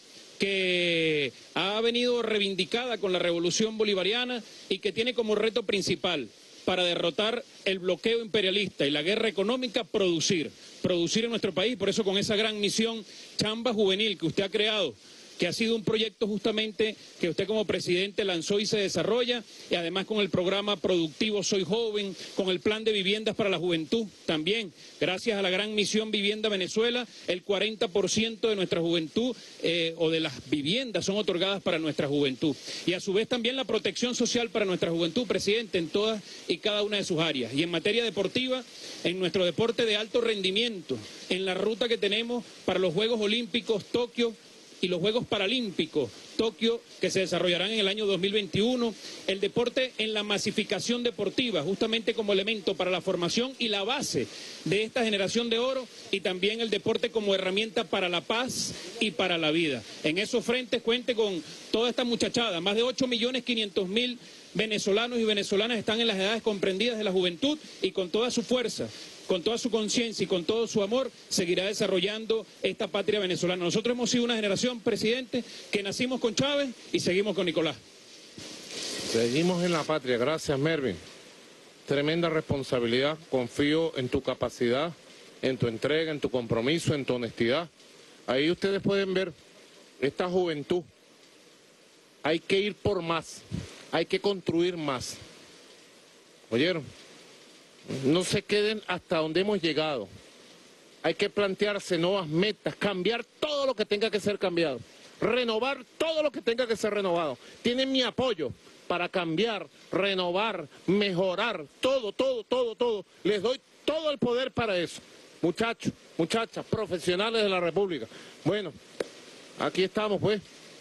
que ha venido reivindicada con la revolución bolivariana y que tiene como reto principal para derrotar el bloqueo imperialista y la guerra económica, producir en nuestro país. Por eso con esa gran misión Chamba Juvenil que usted ha creado, que ha sido un proyecto justamente que usted como presidente lanzó y se desarrolla, y además con el programa productivo Soy Joven, con el plan de viviendas para la juventud también. Gracias a la gran misión Vivienda Venezuela, el 40% de nuestra juventud o de las viviendas son otorgadas para nuestra juventud. Y a su vez también la protección social para nuestra juventud, presidente, en todas y cada una de sus áreas. Y en materia deportiva, en nuestro deporte de alto rendimiento, en la ruta que tenemos para los Juegos Olímpicos Tokio y los Juegos Paralímpicos Tokio, que se desarrollarán en el año 2021, el deporte en la masificación deportiva, justamente como elemento para la formación y la base de esta generación de oro, y también el deporte como herramienta para la paz y para la vida. En esos frentes cuente con toda esta muchachada, más de 8.500.000 venezolanos y venezolanas están en las edades comprendidas de la juventud, y con toda su fuerza, con toda su conciencia y con todo su amor, seguirá desarrollando esta patria venezolana. Nosotros hemos sido una generación, presidente, que nacimos con Chávez y seguimos con Nicolás. Seguimos en la patria, gracias Mervin. Tremenda responsabilidad, confío en tu capacidad, en tu entrega, en tu compromiso, en tu honestidad. Ahí ustedes pueden ver esta juventud. Hay que ir por más, hay que construir más. ¿Oyeron? No se queden hasta donde hemos llegado. Hay que plantearse nuevas metas, cambiar todo lo que tenga que ser cambiado, renovar todo lo que tenga que ser renovado. Tienen mi apoyo para cambiar, renovar, mejorar, todo. Les doy todo el poder para eso. Muchachos, muchachas, profesionales de la República. Bueno, aquí estamos pues.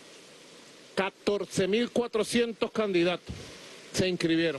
14.400 candidatos se inscribieron.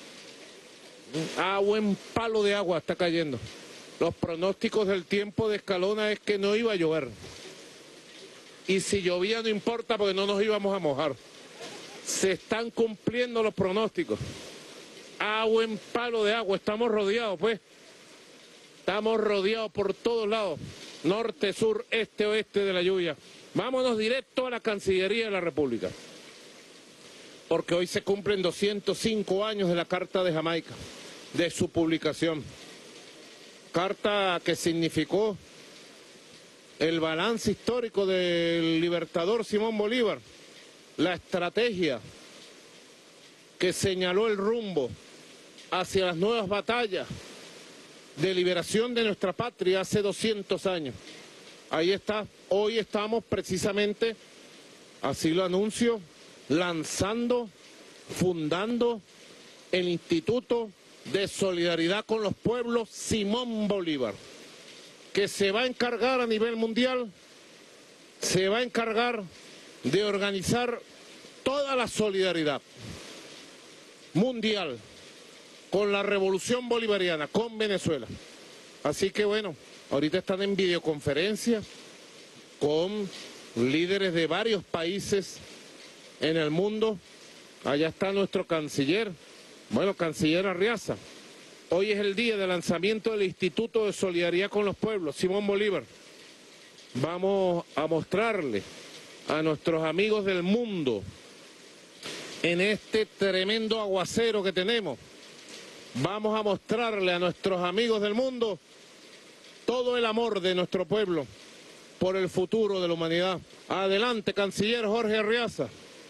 A buen palo de agua está cayendo. Los pronósticos del tiempo de Escalona es que no iba a llover. Y si llovía no importa porque no nos íbamos a mojar. Se están cumpliendo los pronósticos. A buen palo de agua, estamos rodeados pues. Estamos rodeados por todos lados. Norte, sur, este, oeste de la lluvia. Vámonos directo a la Cancillería de la República. Porque hoy se cumplen 205 años de la Carta de Jamaica, de su publicación. Carta que significó el balance histórico del libertador Simón Bolívar, la estrategia que señaló el rumbo hacia las nuevas batallas de liberación de nuestra patria hace 200 años. Ahí está, hoy estamos precisamente, así lo anuncio, lanzando, fundando el Instituto de Solidaridad con los Pueblos Simón Bolívar, que se va a encargar a nivel mundial, se va a encargar de organizar toda la solidaridad mundial con la revolución bolivariana, con Venezuela. Así que bueno, ahorita están en videoconferencia con líderes de varios países en el mundo. Allá está nuestro canciller, bueno, canciller Arriaza. Hoy es el día de lanzamiento del Instituto de Solidaridad con los Pueblos, Simón Bolívar. Vamos a mostrarle a nuestros amigos del mundo, en este tremendo aguacero que tenemos, vamos a mostrarle a nuestros amigos del mundo todo el amor de nuestro pueblo por el futuro de la humanidad. Adelante, canciller Jorge Arriaza.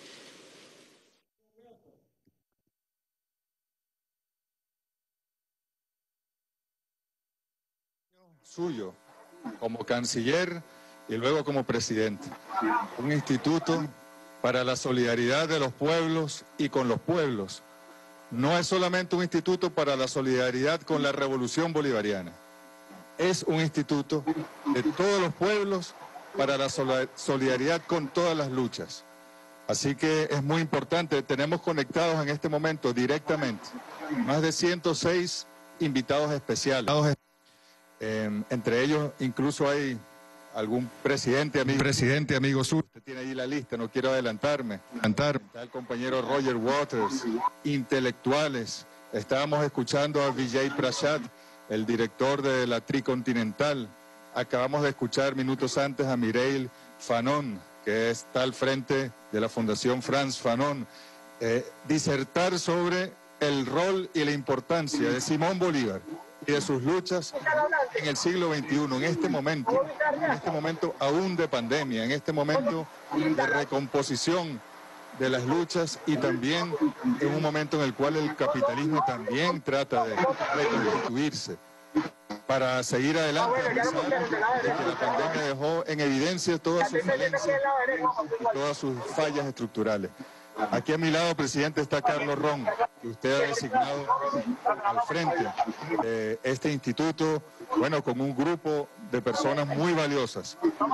Suyo, como canciller y luego como presidente. Un instituto para la solidaridad de los pueblos y con los pueblos. No es solamente un instituto para la solidaridad con la revolución bolivariana. Es un instituto de todos los pueblos para la solidaridad con todas las luchas. Así que es muy importante, tenemos conectados en este momento directamente más de 106 invitados especiales. Entre ellos incluso hay algún presidente amigo suyo. Usted tiene ahí la lista, no quiero adelantarme. Está el compañero Roger Waters, intelectuales. Estábamos escuchando a Vijay Prashad, el director de la Tricontinental. Acabamos de escuchar minutos antes a Mireille Fanon, que está al frente de la Fundación Frantz Fanon, disertar sobre el rol y la importancia de Simón Bolívar y de sus luchas en el siglo XXI, en este momento aún de pandemia, en este momento de recomposición de las luchas y también en un momento en el cual el capitalismo también trata de reconstituirse para seguir adelante, a pesar de que la pandemia dejó en evidencia todas sus falencias y todas sus fallas estructurales. Aquí a mi lado, presidente, está Carlos Ron, que usted ha designado al frente de este instituto, bueno, con un grupo de personas muy valiosas.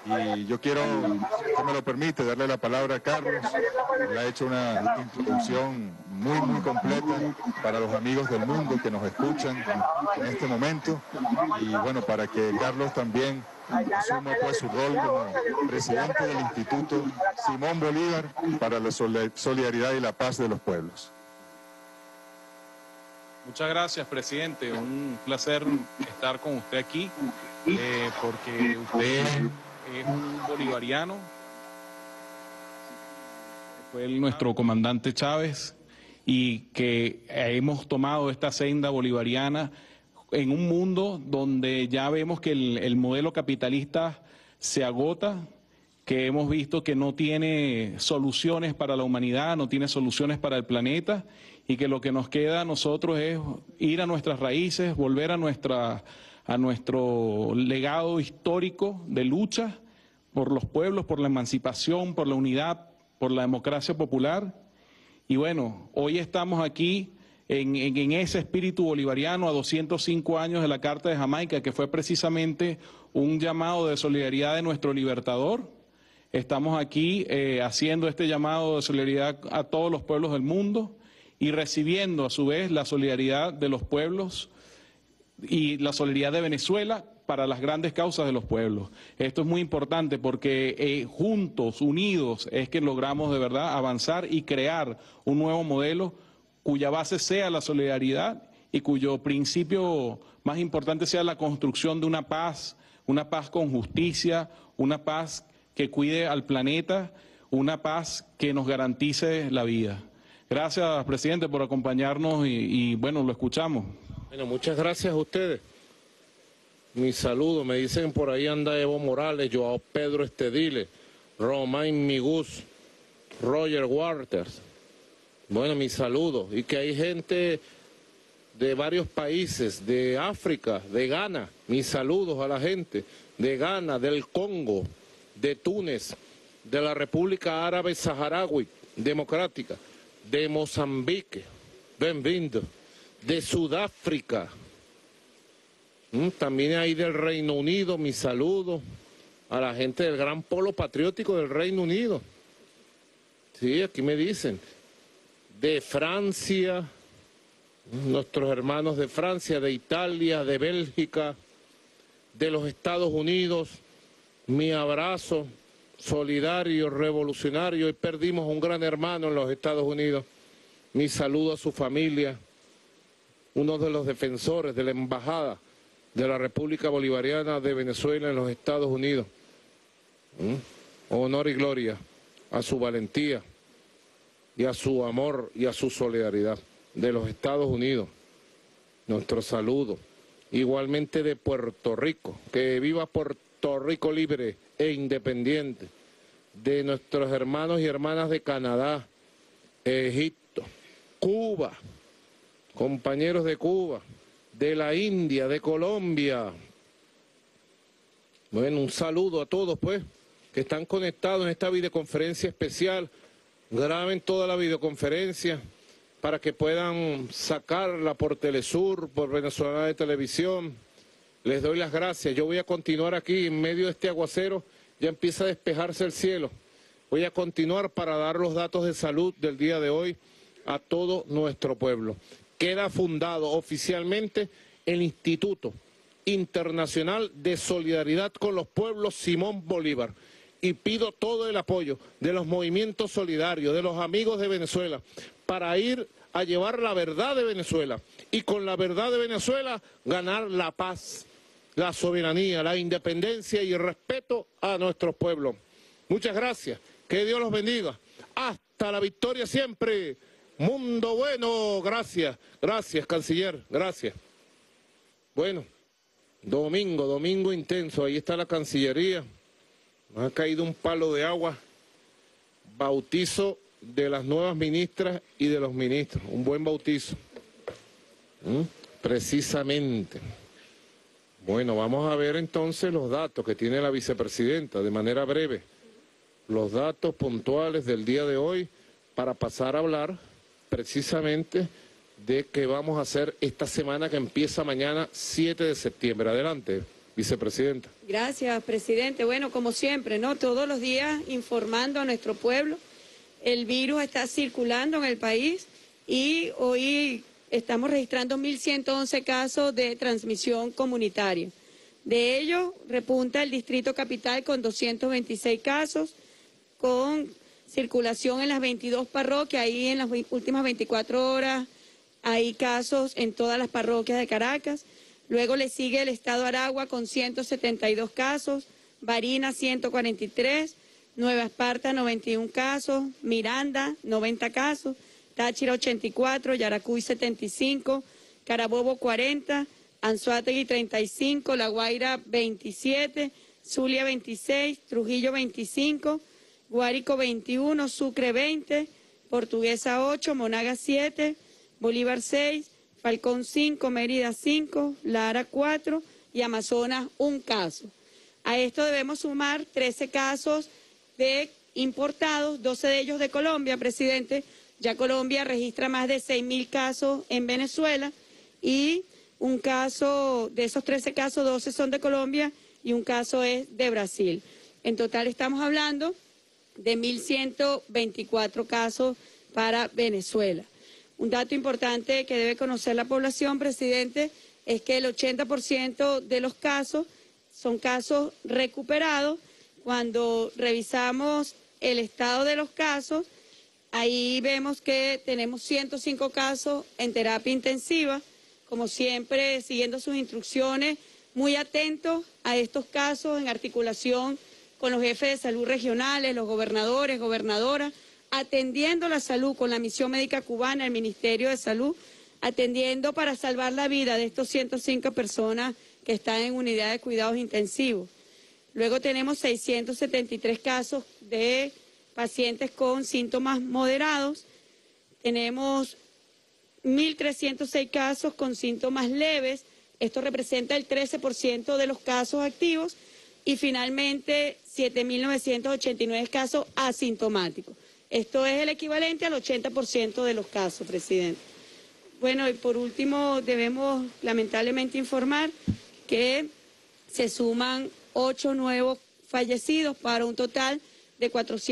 Y yo quiero, si me lo permite, darle la palabra a Carlos. Le ha hecho una introducción muy completa para los amigos del mundo que nos escuchan en este momento. Y bueno, para que Carlos también asuma pues su rol como presidente del Instituto Simón Bolívar para la solidaridad y la paz de los pueblos. Muchas gracias, presidente. Un placer estar con usted aquí, porque usted es un bolivariano. Fue nuestro comandante Chávez, y que hemos tomado esta senda bolivariana en un mundo donde ya vemos que el modelo capitalista se agota, que hemos visto que no tiene soluciones para la humanidad, no tiene soluciones para el planeta, y que lo que nos queda a nosotros es ir a nuestras raíces, volver a nuestro legado histórico de lucha por los pueblos, por la emancipación, por la unidad, por la democracia popular. Y bueno, hoy estamos aquí en ese espíritu bolivariano a 205 años de la Carta de Jamaica, que fue precisamente un llamado de solidaridad de nuestro libertador. Estamos aquí haciendo este llamado de solidaridad a todos los pueblos del mundo y recibiendo a su vez la solidaridad de los pueblos y la solidaridad de Venezuela para las grandes causas de los pueblos. Esto es muy importante porque juntos, unidos, es que logramos de verdad avanzar y crear un nuevo modelo cuya base sea la solidaridad y cuyo principio más importante sea la construcción de una paz con justicia, una paz que cuide al planeta, una paz que nos garantice la vida. Gracias, presidente, por acompañarnos y bueno, lo escuchamos. Bueno, muchas gracias a ustedes. Mi saludo, me dicen por ahí anda Evo Morales, Joao Pedro Estedile, Romain Migus, Roger Waters. Bueno, mi saludo. Y que hay gente de varios países, de África, de Ghana. Mis saludos a la gente de Ghana, del Congo, de Túnez, de la República Árabe Saharaui Democrática, de Mozambique, bienvenido, de Sudáfrica, también hay del Reino Unido. Mi saludo a la gente del Gran Polo Patriótico del Reino Unido. Sí, aquí me dicen, de Francia, nuestros hermanos de Francia, de Italia, de Bélgica, de los Estados Unidos. Mi abrazo solidario, revolucionario. Hoy perdimos un gran hermano en los Estados Unidos. Mi saludo a su familia, uno de los defensores de la Embajada de la República Bolivariana de Venezuela en los Estados Unidos. Honor y gloria a su valentía y a su amor y a su solidaridad. De los Estados Unidos, nuestro saludo. Igualmente de Puerto Rico, que viva Puerto Rico libre e independiente. De nuestros hermanos y hermanas de Canadá, Egipto, Cuba, compañeros de Cuba, de la India, de Colombia. Bueno, un saludo a todos pues, que están conectados en esta videoconferencia especial. Graben toda la videoconferencia para que puedan sacarla por Telesur, por Venezolana de Televisión. Les doy las gracias. Yo voy a continuar aquí en medio de este aguacero. Ya empieza a despejarse el cielo. Voy a continuar para dar los datos de salud del día de hoy a todo nuestro pueblo. Queda fundado oficialmente el Instituto Internacional de Solidaridad con los Pueblos Simón Bolívar. Y pido todo el apoyo de los movimientos solidarios, de los amigos de Venezuela, para ir a llevar la verdad de Venezuela. Y con la verdad de Venezuela ganar la paz, la soberanía, la independencia y el respeto a nuestros pueblos. Muchas gracias. Que Dios los bendiga. Hasta la victoria siempre. Mundo bueno. Gracias. Gracias, canciller. Gracias. Bueno, domingo intenso. Ahí está la Cancillería. Nos ha caído un palo de agua. Bautizo de las nuevas ministras y de los ministros. Un buen bautizo. Precisamente. Bueno, vamos a ver entonces los datos que tiene la vicepresidenta de manera breve. Los datos puntuales del día de hoy para pasar a hablar precisamente de qué vamos a hacer esta semana que empieza mañana 7 de septiembre. Adelante, Vicepresidenta. Gracias, presidente. Bueno, como siempre, ¿no? Todos los días informando a nuestro pueblo. El virus está circulando en el país y hoy estamos registrando 1.111 casos de transmisión comunitaria. De ellos, repunta el Distrito Capital con 226 casos, con circulación en las 22 parroquias. Ahí en las últimas 24 horas hay casos en todas las parroquias de Caracas. Luego le sigue el estado Aragua con 172 casos, Barinas 143, Nueva Esparta 91 casos, Miranda 90 casos, Táchira 84, Yaracuy 75, Carabobo 40, Anzoátegui 35, La Guaira 27, Zulia 26, Trujillo 25, Guárico 21, Sucre 20, Portuguesa 8, Monaga 7, Bolívar 6, Falcón 5, Mérida 5, Lara 4 y Amazonas 1 caso. A esto debemos sumar 13 casos de importados, 12 de ellos de Colombia, presidente. Ya Colombia registra más de 6.000 casos en Venezuela y un caso, de esos 13 casos, 12 son de Colombia y un caso es de Brasil. En total estamos hablando de 1.124 casos para Venezuela. Un dato importante que debe conocer la población, presidente, es que el 80% de los casos son casos recuperados. Cuando revisamos el estado de los casos, ahí vemos que tenemos 105 casos en terapia intensiva, como siempre, siguiendo sus instrucciones, muy atentos a estos casos en articulación con los jefes de salud regionales, los gobernadores, gobernadoras, atendiendo la salud con la misión médica cubana, el Ministerio de Salud, atendiendo para salvar la vida de estos 105 personas que están en unidades de cuidados intensivos. Luego tenemos 673 casos de pacientes con síntomas moderados, tenemos 1.306 casos con síntomas leves, esto representa el 13% de los casos activos, y finalmente 7.989 casos asintomáticos. Esto es el equivalente al 80% de los casos, presidente. Bueno, y por último debemos lamentablemente informar que se suman 8 nuevos fallecidos para un total de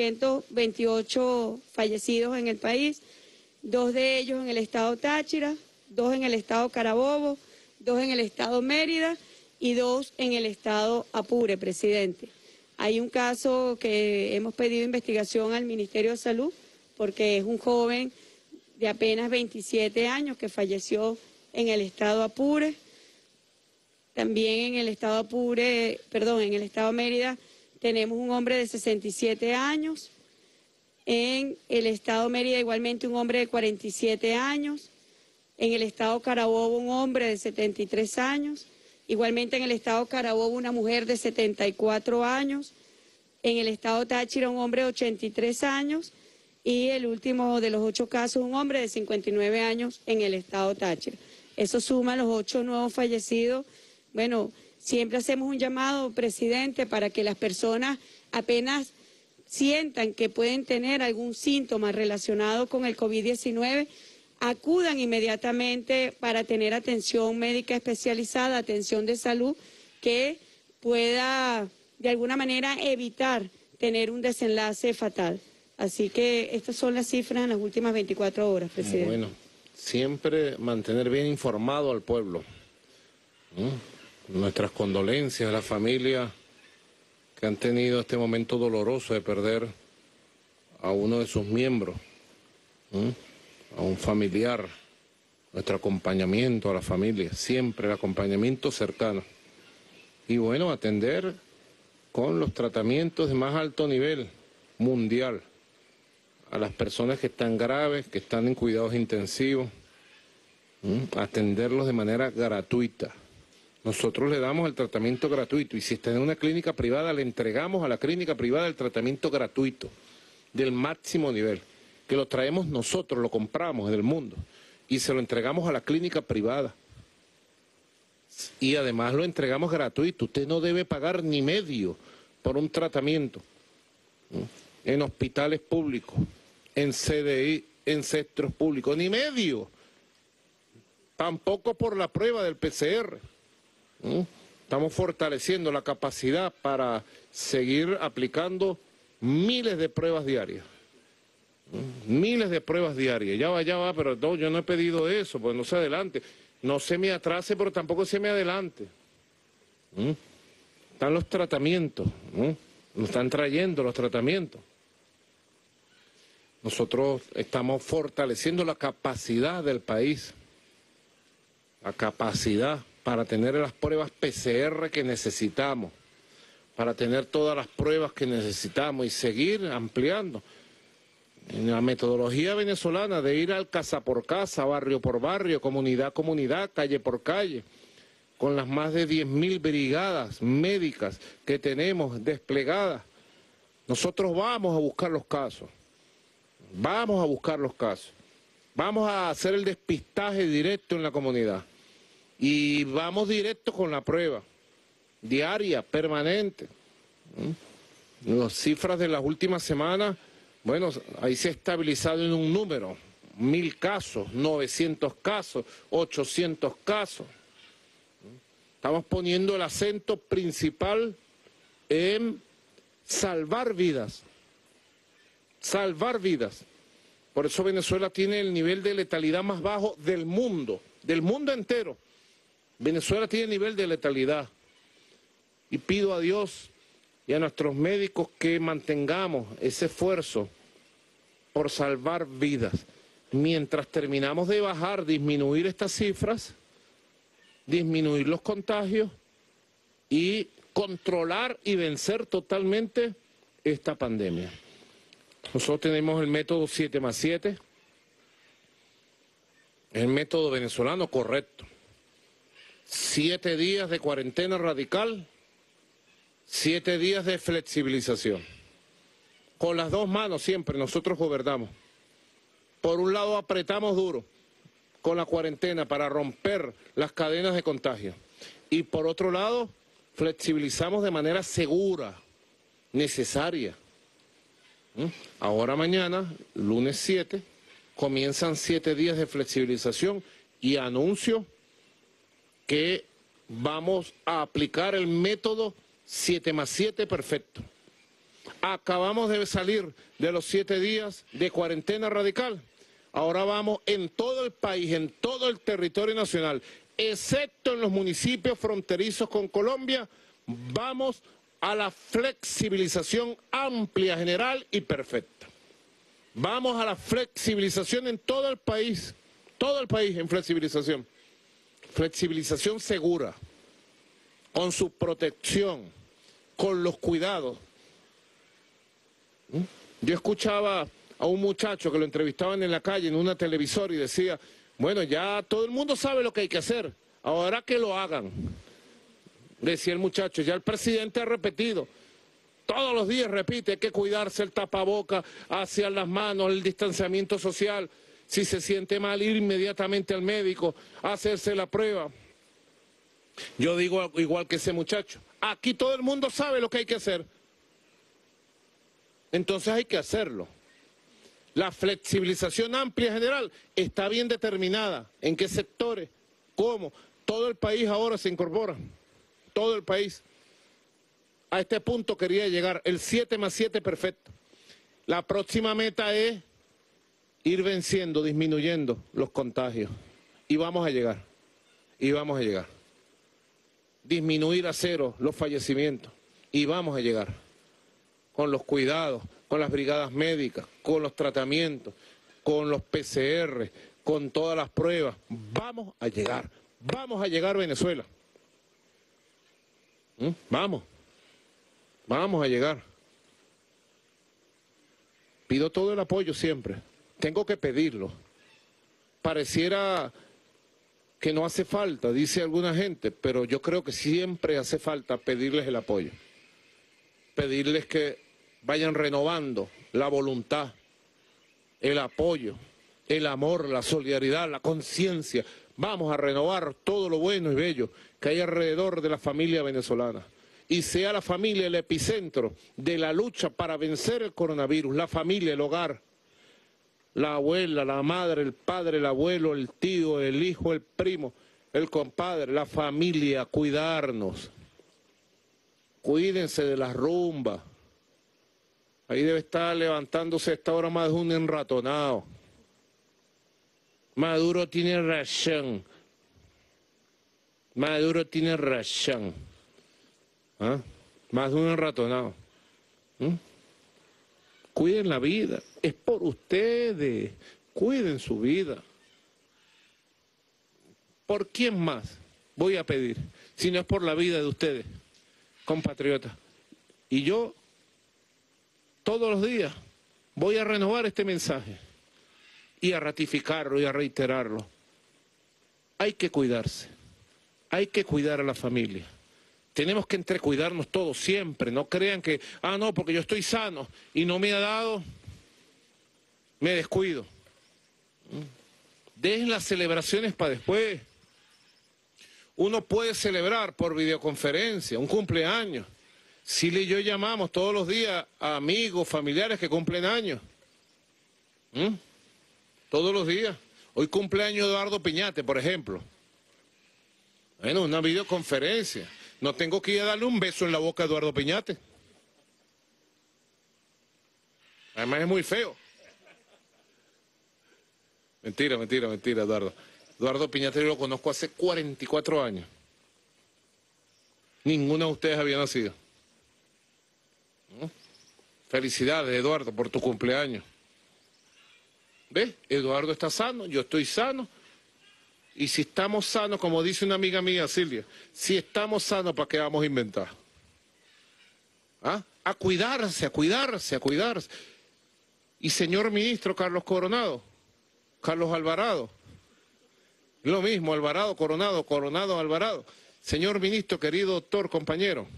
428 fallecidos en el país, 2 de ellos en el estado Táchira, 2 en el estado Carabobo, 2 en el estado Mérida y 2 en el estado Apure, presidente. Hay un caso que hemos pedido investigación al Ministerio de Salud porque es un joven de apenas 27 años que falleció en el estado Apure. También en el estado Apure, en el estado Mérida tenemos un hombre de 67 años. En el estado Mérida igualmente un hombre de 47 años. En el estado Carabobo un hombre de 73 años. Igualmente en el estado Carabobo una mujer de 74 años. En el estado Táchira un hombre de 83 años. Y el último de los 8 casos, un hombre de 59 años en el estado Táchira. Eso suma los 8 nuevos fallecidos. Bueno, siempre hacemos un llamado, presidente, para que las personas apenas sientan que pueden tener algún síntoma relacionado con el COVID-19, acudan inmediatamente para tener atención médica especializada, atención de salud, que pueda de alguna manera evitar tener un desenlace fatal. Así que estas son las cifras en las últimas 24 horas, presidente. Bueno, siempre mantener bien informado al pueblo. Nuestras condolencias a las familias que han tenido este momento doloroso de perder a uno de sus miembros, a un familiar, nuestro acompañamiento a la familia, siempre el acompañamiento cercano. Y bueno, atender con los tratamientos de más alto nivel mundial a las personas que están graves, que están en cuidados intensivos, atenderlos de manera gratuita. Nosotros le damos el tratamiento gratuito y si está en una clínica privada, le entregamos a la clínica privada el tratamiento gratuito del máximo nivel, que lo traemos nosotros, lo compramos del mundo y se lo entregamos a la clínica privada. Y además lo entregamos gratuito. Usted no debe pagar ni medio por un tratamiento en hospitales públicos, en CDI, en centros públicos, ni medio. Tampoco por la prueba del PCR. Estamos fortaleciendo la capacidad para seguir aplicando miles de pruebas diarias. Miles de pruebas diarias. Ya va, pero no, yo no he pedido eso, pues no se adelante. No se me atrase, pero tampoco se me adelante. Están los tratamientos, nos están trayendo los tratamientos. Nosotros estamos fortaleciendo la capacidad del país, la capacidad para tener las pruebas PCR que necesitamos, para tener todas las pruebas que necesitamos y seguir ampliando. En la metodología venezolana de ir al casa por casa, barrio por barrio, comunidad a comunidad, calle por calle, con las más de 10.000 brigadas médicas que tenemos desplegadas, nosotros vamos a buscar los casos. Vamos a buscar los casos. Vamos a hacer el despistaje directo en la comunidad. Y vamos directo con la prueba. Diaria, permanente. Las cifras de las últimas semanas, bueno, ahí se ha estabilizado en un número. 1.000 casos, 900 casos, 800 casos. Estamos poniendo el acento principal en salvar vidas. Salvar vidas. Por eso Venezuela tiene el nivel de letalidad más bajo del mundo entero. Venezuela tiene nivel de letalidad. Y pido a Dios y a nuestros médicos que mantengamos ese esfuerzo por salvar vidas. Mientras terminamos de bajar, disminuir estas cifras, disminuir los contagios y controlar y vencer totalmente esta pandemia. Nosotros tenemos el método 7+7, el método venezolano correcto. 7 días de cuarentena radical, 7 días de flexibilización. Con las dos manos siempre nosotros gobernamos. Por un lado apretamos duro con la cuarentena para romper las cadenas de contagio. Y por otro lado flexibilizamos de manera segura, necesaria. Ahora mañana, lunes 7, comienzan 7 días de flexibilización y anuncio que vamos a aplicar el método 7+7 perfecto. Acabamos de salir de los 7 días de cuarentena radical. Ahora vamos en todo el país, en todo el territorio nacional, excepto en los municipios fronterizos con Colombia, vamos a la flexibilización amplia, general y perfecta. Vamos a la flexibilización en todo el país en flexibilización. Flexibilización segura, con su protección, con los cuidados. Yo escuchaba a un muchacho que lo entrevistaban en la calle, en una televisora, y decía, bueno, ya todo el mundo sabe lo que hay que hacer, ahora que lo hagan. Decía el muchacho, ya el presidente ha repetido, todos los días repite, hay que cuidarse, el tapaboca, hacia las manos, el distanciamiento social. Si se siente mal, ir inmediatamente al médico, hacerse la prueba. Yo digo igual que ese muchacho, aquí todo el mundo sabe lo que hay que hacer. Entonces hay que hacerlo. La flexibilización amplia general está bien determinada. ¿En qué sectores? ¿Cómo? Todo el país ahora se incorpora. Todo el país. A este punto quería llegar, el 7+7 perfecto. La próxima meta es ir venciendo, disminuyendo los contagios. Y vamos a llegar. Y vamos a llegar. Disminuir a cero los fallecimientos. Y vamos a llegar. Con los cuidados, con las brigadas médicas, con los tratamientos, con los PCR, con todas las pruebas. Vamos a llegar Venezuela. Vamos a llegar. Pido todo el apoyo siempre, tengo que pedirlo. Pareciera que no hace falta, dice alguna gente, pero yo creo que siempre hace falta pedirles el apoyo. Pedirles que vayan renovando la voluntad, el apoyo, el amor, la solidaridad, la conciencia. Vamos a renovar todo lo bueno y bello que hay alrededor de la familia venezolana. Y sea la familia el epicentro de la lucha para vencer el coronavirus, la familia, el hogar, la abuela, la madre, el padre, el abuelo, el tío, el hijo, el primo, el compadre, la familia, cuidarnos. Cuídense de las rumbas. Ahí debe estar levantándose a esta hora más de un enratonado. Maduro tiene razón. Maduro tiene razón. ¿Ah? Más de un enratonado. Cuiden la vida. Es por ustedes. Cuiden su vida. ¿Por quién más voy a pedir? Si no es por la vida de ustedes, compatriotas. Y yo, todos los días, voy a renovar este mensaje y a ratificarlo y a reiterarlo. Hay que cuidarse. Hay que cuidar a la familia. Tenemos que entrecuidarnos todos siempre. No crean que, no, porque yo estoy sano y no me ha dado, me descuido. Dejen las celebraciones para después. Uno puede celebrar por videoconferencia un cumpleaños. Silvia y yo llamamos todos los días a amigos, familiares que cumplen años. Todos los días. Hoy cumpleaños Eduardo Piñate, por ejemplo. Bueno, una videoconferencia. No tengo que ir a darle un beso en la boca a Eduardo Piñate. Además es muy feo. Mentira, Eduardo. Eduardo Piñate yo lo conozco hace 44 años. Ninguno de ustedes había nacido. Felicidades, Eduardo, por tu cumpleaños. ¿Ves? Eduardo está sano, yo estoy sano. Y si estamos sanos, como dice una amiga mía, Silvia, si estamos sanos, ¿para qué vamos a inventar? A cuidarse, a cuidarse, a cuidarse. Y señor ministro Carlos Alvarado, lo mismo, Alvarado, Coronado, Alvarado. Señor ministro, querido doctor, compañero,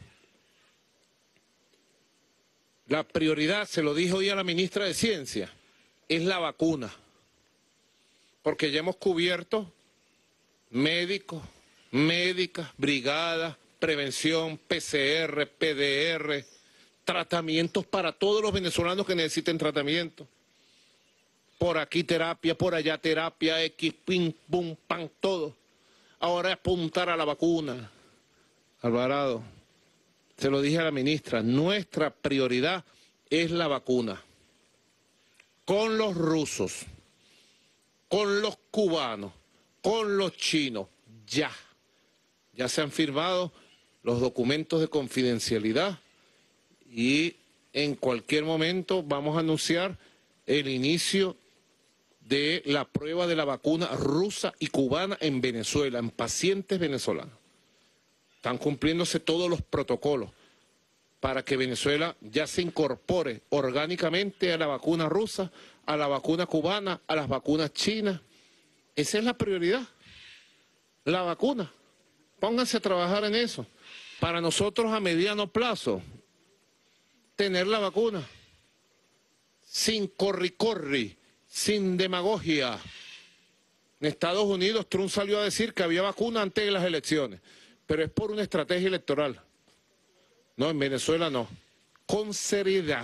la prioridad, se lo dije hoy a la ministra de Ciencia, es la vacuna. Porque ya hemos cubierto médicos, médicas, brigadas, prevención, PCR, PDR, tratamientos para todos los venezolanos que necesiten tratamiento. Por aquí terapia, por allá terapia, X, ping, pum, pan, todo. Ahora es apuntar a la vacuna. Alvarado, se lo dije a la ministra, nuestra prioridad es la vacuna. Con los rusos, con los cubanos, con los chinos, ya. Ya se han firmado los documentos de confidencialidad y en cualquier momento vamos a anunciar el inicio de la prueba de la vacuna rusa y cubana en Venezuela, en pacientes venezolanos. Están cumpliéndose todos los protocolos para que Venezuela ya se incorpore orgánicamente a la vacuna rusa, a la vacuna cubana, a las vacunas chinas. Esa es la prioridad, la vacuna. Pónganse a trabajar en eso. Para nosotros a mediano plazo, tener la vacuna, sin corri-corri, sin demagogia. En Estados Unidos Trump salió a decir que había vacuna antes de las elecciones, pero es por una estrategia electoral. No, en Venezuela no. Con seriedad,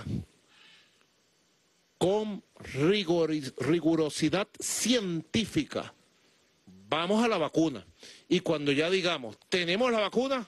con rigurosidad científica, vamos a la vacuna. Y cuando ya digamos, tenemos la vacuna,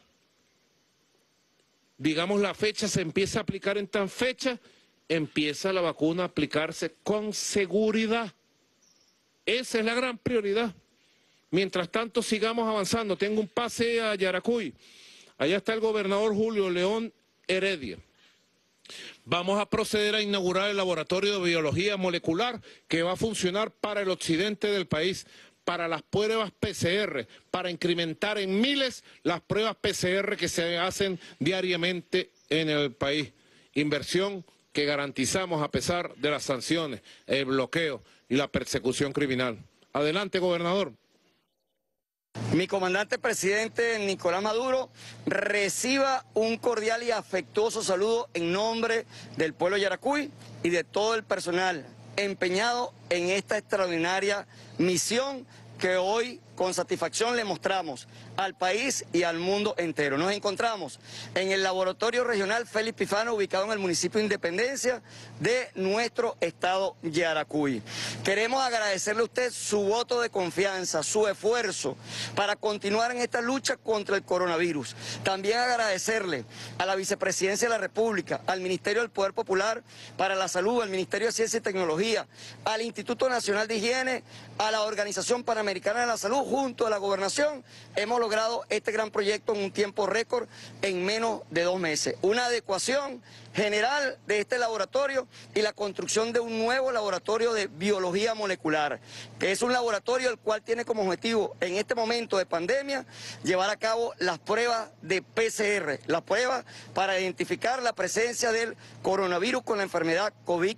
digamos la fecha, se empieza a aplicar en tan fecha, empieza la vacuna a aplicarse con seguridad. Esa es la gran prioridad. Mientras tanto sigamos avanzando. Tengo un pase a Yaracuy. Allá está el gobernador Julio León Heredia. Vamos a proceder a inaugurar el laboratorio de biología molecular que va a funcionar para el occidente del país, para las pruebas PCR, para incrementar en miles las pruebas PCR que se hacen diariamente en el país. Inversión que garantizamos a pesar de las sanciones, el bloqueo y la persecución criminal. Adelante, gobernador. Mi comandante presidente Nicolás Maduro reciba un cordial y afectuoso saludo en nombre del pueblo de Yaracuy y de todo el personal empeñado en esta extraordinaria misión que hoy con satisfacción le mostramos al país y al mundo entero. Nos encontramos en el Laboratorio Regional Félix Pifano, ubicado en el municipio de Independencia de nuestro estado Yaracuy. Queremos agradecerle a usted su voto de confianza, su esfuerzo para continuar en esta lucha contra el coronavirus. También agradecerle a la Vicepresidencia de la República, al Ministerio del Poder Popular para la Salud, al Ministerio de Ciencia y Tecnología, al Instituto Nacional de Higiene, a la Organización Panamericana de la Salud, junto a la Gobernación. Hemos logrado este gran proyecto en un tiempo récord, en menos de 2 meses. Una adecuación general de este laboratorio y la construcción de un nuevo laboratorio de biología molecular, que es un laboratorio el cual tiene como objetivo en este momento de pandemia llevar a cabo las pruebas de PCR, las pruebas para identificar la presencia del coronavirus con la enfermedad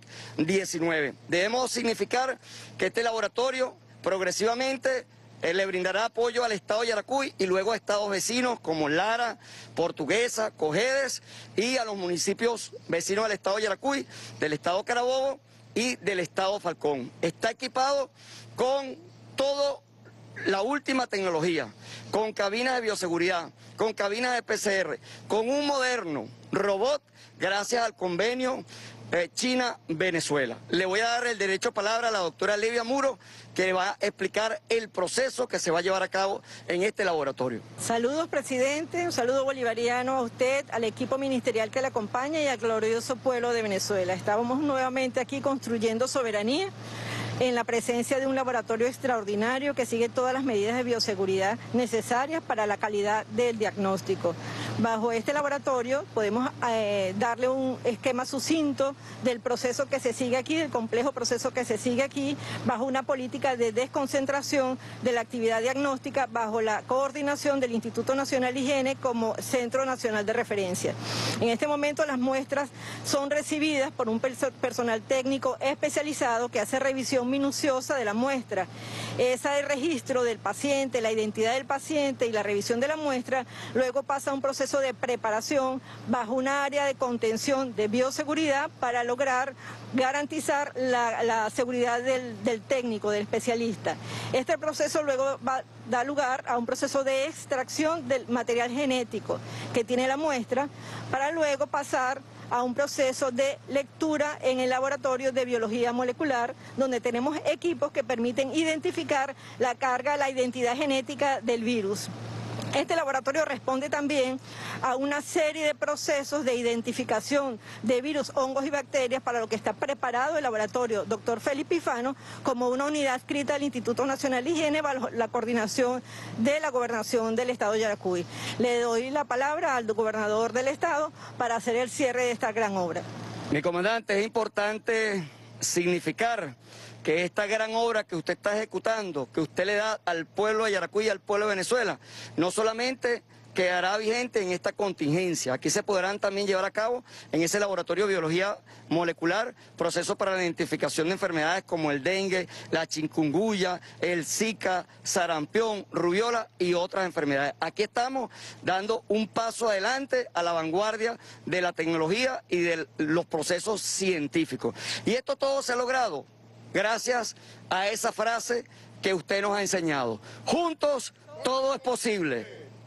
COVID-19. Debemos significar que este laboratorio progresivamente le brindará apoyo al Estado de Yaracuy y luego a estados vecinos como Lara, Portuguesa, Cojedes y a los municipios vecinos del Estado de Yaracuy, del Estado Carabobo y del Estado Falcón. Está equipado con toda la última tecnología, con cabinas de bioseguridad, con cabinas de PCR, con un moderno robot gracias al convenio China-Venezuela. Le voy a dar el derecho a palabra a la doctora Livia Muro, que va a explicar el proceso que se va a llevar a cabo en este laboratorio. Saludos, presidente, un saludo bolivariano a usted, al equipo ministerial que le acompaña y al glorioso pueblo de Venezuela. Estábamos nuevamente aquí construyendo soberanía en la presencia de un laboratorio extraordinario que sigue todas las medidas de bioseguridad necesarias para la calidad del diagnóstico. Bajo este laboratorio podemos darle un esquema sucinto del proceso que se sigue aquí, del complejo proceso que se sigue aquí, bajo una política de desconcentración de la actividad diagnóstica, bajo la coordinación del Instituto Nacional de Higiene como Centro Nacional de Referencia. En este momento las muestras son recibidas por un personal técnico especializado que hace revisión minuciosa de la muestra. Ese registro del paciente, la identidad del paciente y la revisión de la muestra, luego pasa a un proceso de preparación bajo una área de contención de bioseguridad para lograr garantizar la seguridad del técnico, del especialista. Este proceso luego da lugar a un proceso de extracción del material genético que tiene la muestra para luego pasar a un proceso de lectura en el laboratorio de biología molecular, donde tenemos equipos que permiten identificar la carga, la identidad genética del virus. Este laboratorio responde también a una serie de procesos de identificación de virus, hongos y bacterias, para lo que está preparado el laboratorio Dr. Felipe Ifano como una unidad adscrita al Instituto Nacional de Higiene bajo la coordinación de la Gobernación del Estado de Yaracuy. Le doy la palabra al gobernador del Estado para hacer el cierre de esta gran obra. Mi comandante, es importante significar que esta gran obra que usted está ejecutando, que usted le da al pueblo de Yaracuy y al pueblo de Venezuela, no solamente quedará vigente en esta contingencia, aquí se podrán también llevar a cabo en ese laboratorio de biología molecular procesos para la identificación de enfermedades como el dengue, la chikungunya, el zika, sarampión, rubiola y otras enfermedades. Aquí estamos dando un paso adelante a la vanguardia de la tecnología y de los procesos científicos. Y esto todo se ha logrado gracias a esa frase que usted nos ha enseñado. Juntos todo es posible.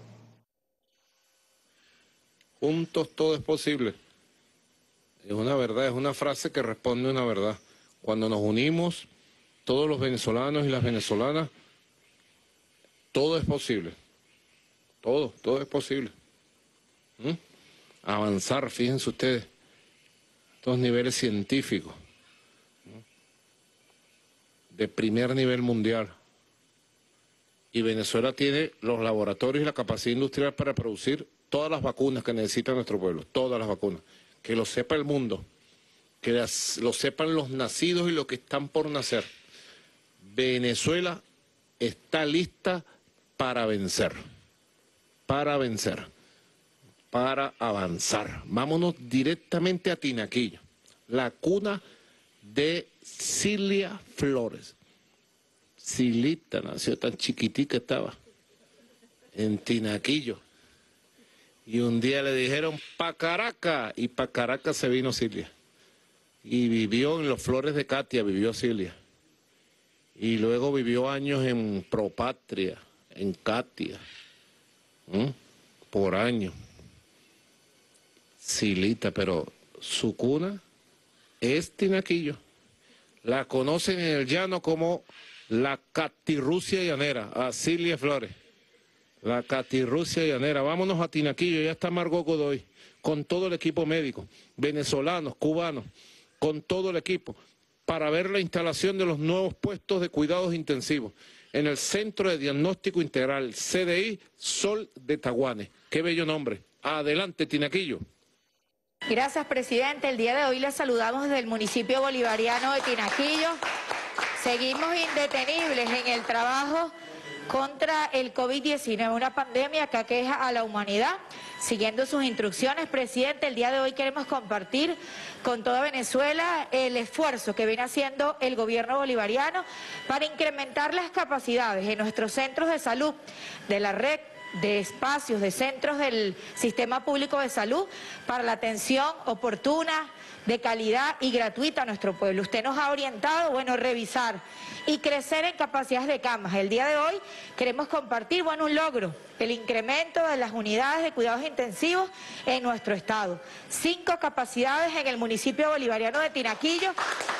Juntos todo es posible. Es una verdad, es una frase que responde a una verdad. Cuando nos unimos, todos los venezolanos y las venezolanas, todo es posible. Todo es posible. Avanzar, fíjense ustedes, estos niveles científicos, de primer nivel mundial. Y Venezuela tiene los laboratorios y la capacidad industrial para producir todas las vacunas que necesita nuestro pueblo, todas las vacunas. Que lo sepa el mundo, que lo sepan los nacidos y los que están por nacer. Venezuela está lista para vencer, para avanzar. Vámonos directamente a Tinaquillo, la cuna de Cilia Flores. Cilita nació tan chiquitica estaba en Tinaquillo. Y un día le dijeron pa' Caracas, y pa' Caracas se vino Cilia. Y vivió en los Flores de Katia, vivió Cilia. Y luego vivió años en Propatria, en Katia, por años. Cilita, pero su cuna es Tinaquillo. La conocen en el llano como la Catirrucia Llanera, a Cilia Flores. La Catirrucia Llanera. Vámonos a Tinaquillo, ya está Margot Godoy, con todo el equipo médico, venezolanos, cubanos, con todo el equipo, para ver la instalación de los nuevos puestos de cuidados intensivos en el Centro de Diagnóstico Integral, CDI Sol de Taguanes. Qué bello nombre. Adelante, Tinaquillo. Gracias, presidente. El día de hoy les saludamos desde el municipio bolivariano de Tinaquillo. Seguimos indetenibles en el trabajo contra el COVID-19, una pandemia que aqueja a la humanidad. Siguiendo sus instrucciones, presidente, el día de hoy queremos compartir con toda Venezuela el esfuerzo que viene haciendo el gobierno bolivariano para incrementar las capacidades en nuestros centros de salud de la red de espacios, de centros del sistema público de salud para la atención oportuna, de calidad y gratuita a nuestro pueblo. Usted nos ha orientado, revisar y crecer en capacidades de camas. El día de hoy queremos compartir, un logro, el incremento de las unidades de cuidados intensivos en nuestro estado. 5 capacidades en el municipio bolivariano de Tinaquillo,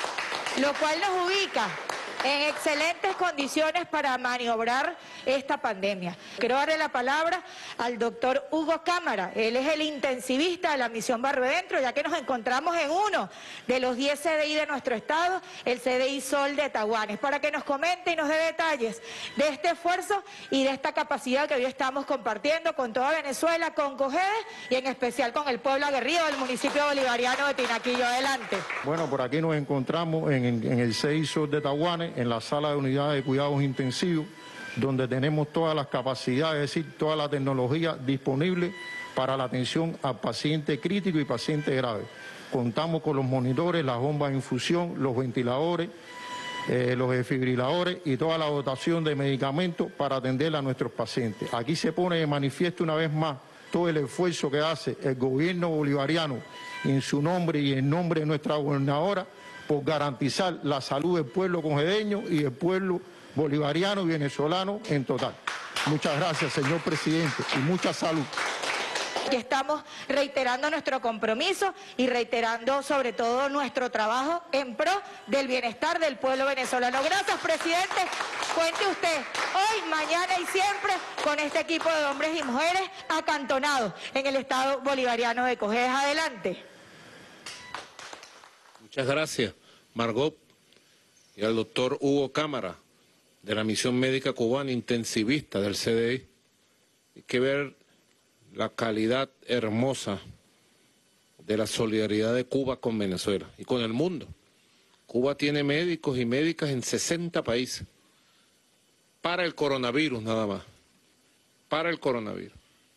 lo cual nos ubica en excelentes condiciones para maniobrar esta pandemia. Quiero darle la palabra al doctor Hugo Cámara. Él es el intensivista de la misión Barruedentro, ya que nos encontramos en uno de los 10 CDI de nuestro estado, el CDI Sol de Taguanes, para que nos comente y nos dé detalles de este esfuerzo y de esta capacidad que hoy estamos compartiendo con toda Venezuela, con COGEDES y en especial con el pueblo aguerrido del municipio bolivariano de Tinaquillo. Adelante. Bueno, por aquí nos encontramos en el CDI Sol de Taguanes, en la sala de unidades de cuidados intensivos, donde tenemos todas las capacidades, es decir, toda la tecnología disponible para la atención a paciente crítico y paciente grave. Contamos con los monitores, las bombas de infusión, los ventiladores, los desfibriladores y toda la dotación de medicamentos para atender a nuestros pacientes. Aquí se pone de manifiesto una vez más todo el esfuerzo que hace el gobierno bolivariano en su nombre y en nombre de nuestra gobernadora por garantizar la salud del pueblo conjedeño y del pueblo bolivariano y venezolano en total. Muchas gracias, señor presidente, y mucha salud. Que estamos reiterando nuestro compromiso y reiterando sobre todo nuestro trabajo en pro del bienestar del pueblo venezolano. Gracias, presidente. Cuente usted hoy, mañana y siempre con este equipo de hombres y mujeres acantonados en el estado bolivariano de COGEDES. Adelante. Muchas gracias, Margot, y al doctor Hugo Cámara, de la Misión Médica Cubana, intensivista del CDI. Hay que ver la calidad hermosa de la solidaridad de Cuba con Venezuela y con el mundo. Cuba tiene médicos y médicas en 60 países, para el coronavirus nada más, para el coronavirus.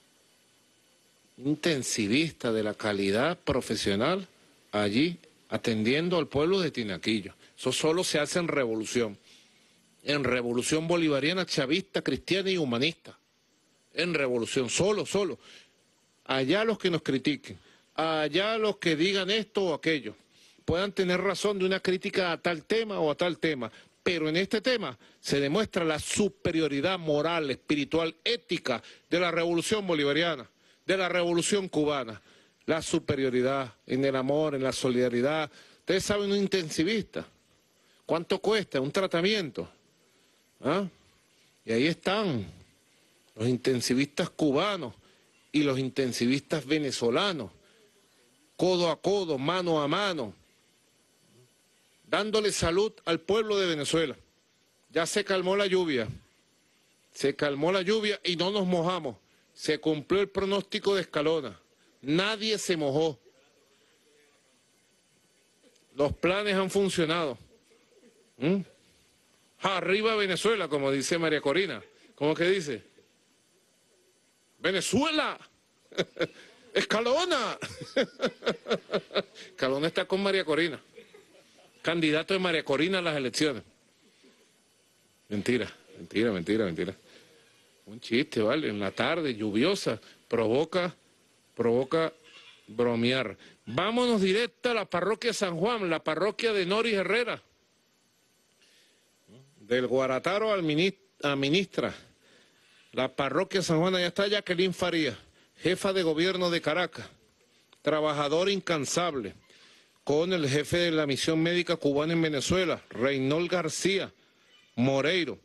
Intensivista de la calidad profesional allí, atendiendo al pueblo de Tinaquillo. Eso solo se hace en revolución bolivariana, chavista, cristiana y humanista. En revolución, solo. Allá los que nos critiquen, allá los que digan esto o aquello, puedan tener razón de una crítica a tal tema o a tal tema, pero en este tema se demuestra la superioridad moral, espiritual, ética de la revolución bolivariana, de la revolución cubana. La superioridad en el amor, en la solidaridad. Ustedes saben, un intensivista, ¿cuánto cuesta un tratamiento? ¿Ah? Y ahí están los intensivistas cubanos y los intensivistas venezolanos, codo a codo, mano a mano, dándole salud al pueblo de Venezuela. Ya se calmó la lluvia y no nos mojamos. Se cumplió el pronóstico de Escalona. Nadie se mojó. Los planes han funcionado. Arriba Venezuela, como dice María Corina. ¿Cómo que dice? ¡Venezuela! ¡Escalona! Escalona está con María Corina. Candidato de María Corina a las elecciones. Mentira. Un chiste, ¿vale? En la tarde, lluviosa, provoca bromear. Vámonos directo a la parroquia San Juan, la parroquia de Noris Herrera. Del Guarataro a ministra. La parroquia San Juan, allá está Jacqueline Farías, jefa de gobierno de Caracas, trabajadora incansable, con el jefe de la misión médica cubana en Venezuela, Reynold García Moreiro,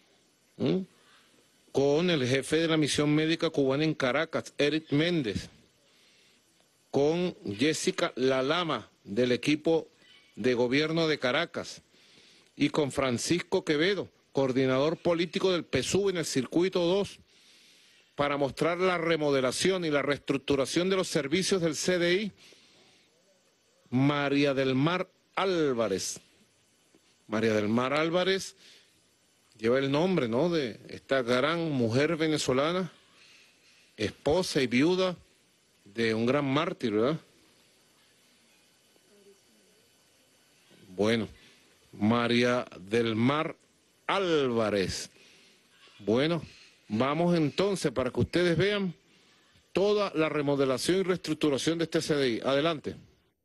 con el jefe de la misión médica cubana en Caracas, Eric Méndez, con Jessica Lalama del equipo de gobierno de Caracas y con Francisco Quevedo, coordinador político del PSUV en el Circuito 2, para mostrar la remodelación y la reestructuración de los servicios del CDI. María del Mar Álvarez. María del Mar Álvarez lleva el nombre, ¿no?, de esta gran mujer venezolana, esposa y viuda de un gran mártir, ¿verdad? Bueno, María del Mar Álvarez. Bueno, vamos entonces para que ustedes vean toda la remodelación y reestructuración de este CDI. Adelante.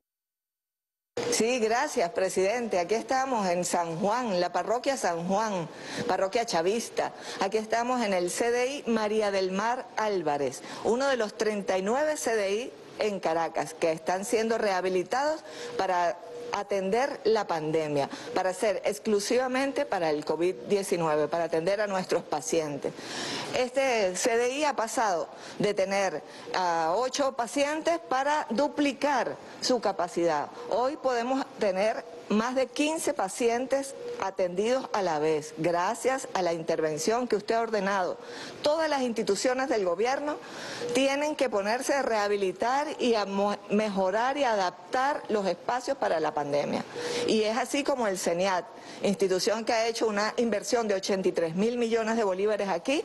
Sí, gracias, presidente. Aquí estamos en San Juan, la parroquia San Juan, parroquia chavista. Aquí estamos en el CDI María del Mar Álvarez, uno de los 39 CDI en Caracas que están siendo rehabilitados para atender la pandemia, para ser exclusivamente para el COVID-19, para atender a nuestros pacientes. Este CDI ha pasado de tener a 8 pacientes para duplicar su capacidad. Hoy podemos tener más de 15 pacientes atendidos a la vez, gracias a la intervención que usted ha ordenado. Todas las instituciones del gobierno tienen que ponerse a rehabilitar y a mejorar y adaptar los espacios para la pandemia. Y es así como el CENIAT, institución que ha hecho una inversión de 83.000 millones de bolívares aquí,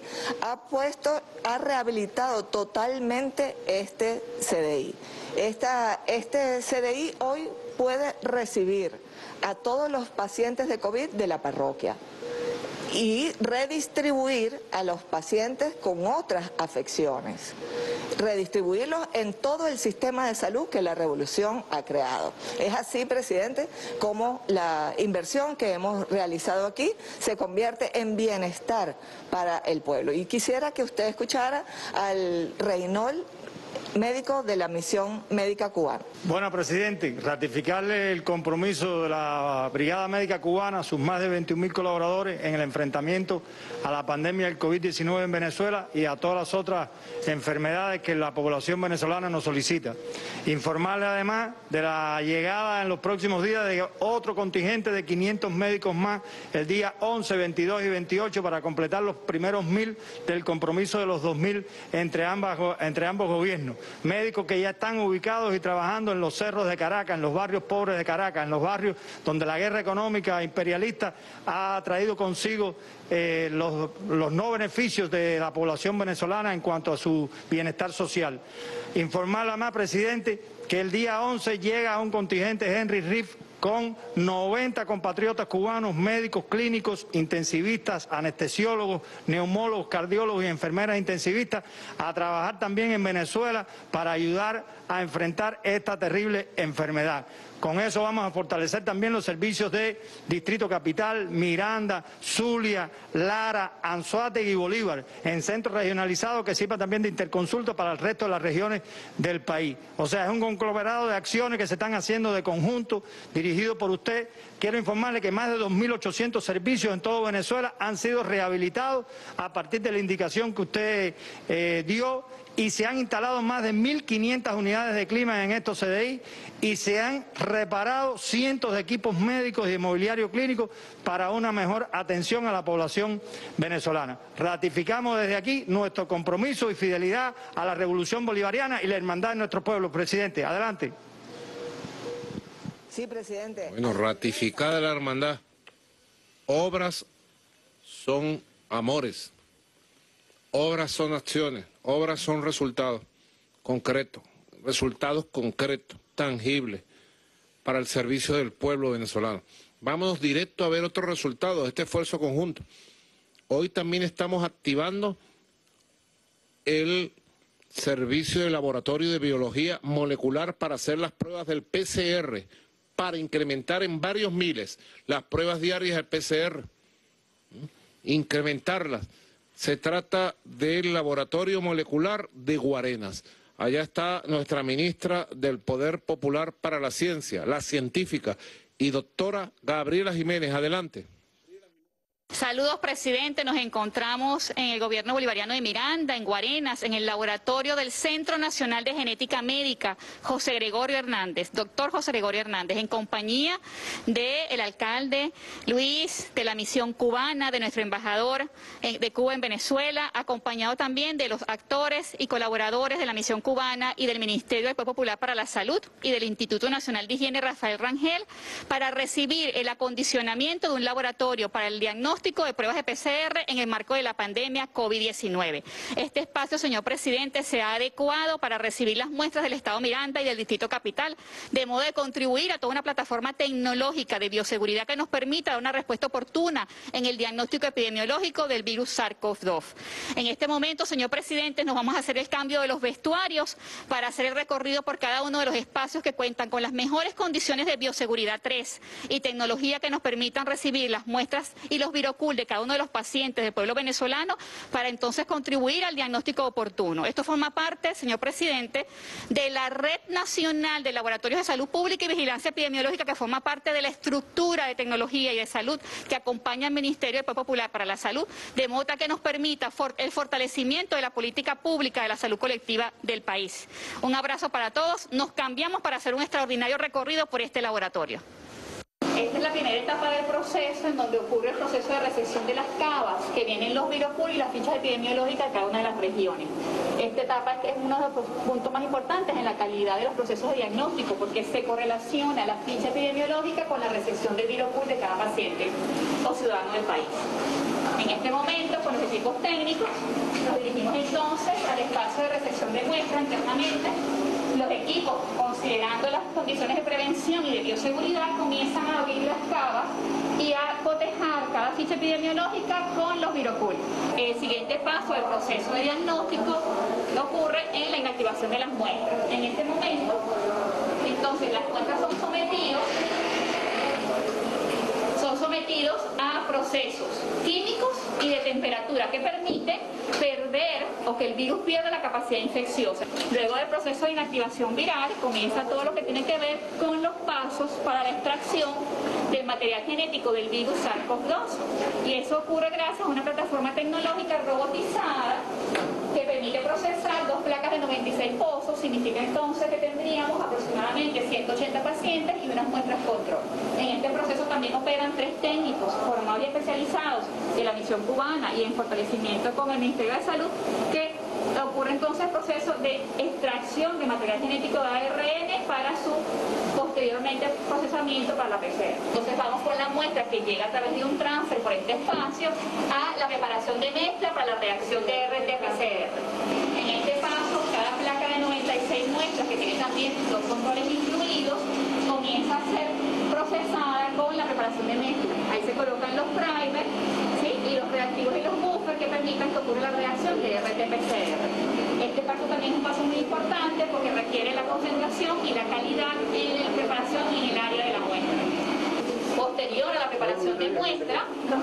ha rehabilitado totalmente este CDI. Este CDI hoy puede recibir a todos los pacientes de COVID de la parroquia y redistribuir a los pacientes con otras afecciones, redistribuirlos en todo el sistema de salud que la revolución ha creado. Es así, presidente, como la inversión que hemos realizado aquí se convierte en bienestar para el pueblo. Y quisiera que usted escuchara al Reynold, médico de la misión médica cubana. Bueno, presidente, ratificarle el compromiso de la Brigada Médica Cubana, sus más de 21.000 colaboradores en el enfrentamiento a la pandemia del COVID-19 en Venezuela y a todas las otras enfermedades que la población venezolana nos solicita. Informarle además de la llegada en los próximos días de otro contingente de 500 médicos más el día 11, 22 y 28 para completar los primeros 1.000 del compromiso de los 2.000 entre ambos gobiernos. Médicos que ya están ubicados y trabajando en los cerros de Caracas, en los barrios pobres de Caracas, en los barrios donde la guerra económica imperialista ha traído consigo los no beneficios de la población venezolana en cuanto a su bienestar social. Informarle además, presidente, que el día 11 llega un contingente Henry Riff con 90 compatriotas cubanos, médicos clínicos, intensivistas, anestesiólogos, neumólogos, cardiólogos y enfermeras intensivistas, a trabajar también en Venezuela para ayudar a enfrentar esta terrible enfermedad. Con eso vamos a fortalecer también los servicios de Distrito Capital, Miranda, Zulia, Lara, Anzoátegui y Bolívar, en centros regionalizados que sirva también de interconsulta para el resto de las regiones del país. O sea, es un conglomerado de acciones que se están haciendo de conjunto, dirigido por usted. Quiero informarle que más de 2.800 servicios en todo Venezuela han sido rehabilitados a partir de la indicación que usted dio, y se han instalado más de 1.500 unidades de clima en estos CDI y se han reparado cientos de equipos médicos y de mobiliario clínico para una mejor atención a la población venezolana. Ratificamos desde aquí nuestro compromiso y fidelidad a la revolución bolivariana y la hermandad de nuestro pueblo. Presidente, adelante. Sí, presidente. Bueno, ratificada la hermandad. Obras son amores. Obras son acciones, obras son resultados concretos, tangibles para el servicio del pueblo venezolano. Vámonos directo a ver otros resultados de este esfuerzo conjunto. Hoy también estamos activando el servicio de laboratorio de biología molecular para hacer las pruebas del PCR, para incrementar en varios miles las pruebas diarias del PCR, incrementarlas. Se trata del laboratorio molecular de Guarenas. Allá está nuestra ministra del Poder Popular para la Ciencia, la científica y doctora Gabriela Jiménez. Adelante. Saludos, presidente. Nos encontramos en el gobierno bolivariano de Miranda, en Guarenas, en el laboratorio del Centro Nacional de Genética Médica, José Gregorio Hernández, doctor José Gregorio Hernández, en compañía del alcalde Luis, de la misión cubana, de nuestro embajador de Cuba en Venezuela, acompañado también de los actores y colaboradores de la misión cubana y del Ministerio del Poder Popular para la Salud y del Instituto Nacional de Higiene Rafael Rangel, para recibir el acondicionamiento de un laboratorio para el diagnóstico de pruebas de PCR en el marco de la pandemia COVID-19. Este espacio, señor presidente, se ha adecuado para recibir las muestras del Estado Miranda y del Distrito Capital, de modo de contribuir a toda una plataforma tecnológica de bioseguridad que nos permita dar una respuesta oportuna en el diagnóstico epidemiológico del virus SARS-CoV-2. En este momento, señor presidente, nos vamos a hacer el cambio de los vestuarios para hacer el recorrido por cada uno de los espacios que cuentan con las mejores condiciones de bioseguridad 3 y tecnología que nos permitan recibir las muestras y los virus de cada uno de los pacientes del pueblo venezolano para entonces contribuir al diagnóstico oportuno. Esto forma parte, señor presidente, de la Red Nacional de Laboratorios de Salud Pública y Vigilancia Epidemiológica, que forma parte de la estructura de tecnología y de salud que acompaña al Ministerio del Poder Popular para la Salud, de modo que nos permita el fortalecimiento de la política pública de la salud colectiva del país. Un abrazo para todos. Nos cambiamos para hacer un extraordinario recorrido por este laboratorio. Esta es la primera etapa del proceso, en donde ocurre el proceso de recepción de las cavas, que vienen los virocul y las fichas epidemiológicas de cada una de las regiones. Esta etapa es uno de los puntos más importantes en la calidad de los procesos de diagnóstico, porque se correlaciona la ficha epidemiológica con la recepción del virocul de cada paciente o ciudadano del país. En este momento, con los equipos técnicos, nos dirigimos entonces al espacio de recepción de muestras internamente. Los equipos, considerando las condiciones de prevención y de bioseguridad, comienzan a abrir las cavas y a cotejar cada ficha epidemiológica con los virocul. El siguiente paso del proceso de diagnóstico ocurre en la inactivación de las muestras. En este momento, entonces, las muestras son sometidos a procesos químicos y de temperatura que permiten perder o que el virus pierda la capacidad infecciosa. Luego del proceso de inactivación viral comienza todo lo que tiene que ver con los pasos para la extracción del material genético del virus SARS-CoV-2, y eso ocurre gracias a una plataforma tecnológica robotizada que permite procesar 2 placas de 96 pozos. Significa entonces que tendríamos aproximadamente 180 pacientes y unas muestras control. En este proceso también operan 3 técnicos formados y especializados de la misión cubana y en fortalecimiento con el Ministerio de Salud, que ocurre entonces el proceso de extracción de material genético de ARN para su posteriormente procesamiento para la PCR. Entonces vamos con la muestra que llega a través de un transfer por este espacio a la preparación de mezcla para la reacción de RT-PCR. En este paso, cada placa de 96 muestras, que tiene también 2 controles incluidos, comienza a ser procesada con la preparación de mezcla. Ahí se colocan los primers, ¿sí?, y los reactivos y los buffers que permitan que ocurra la reacción de RT-PCR. Este paso también es un paso muy importante porque requiere la concentración y la calidad en la preparación y en el área de la muestra. Posterior a la preparación de muestra,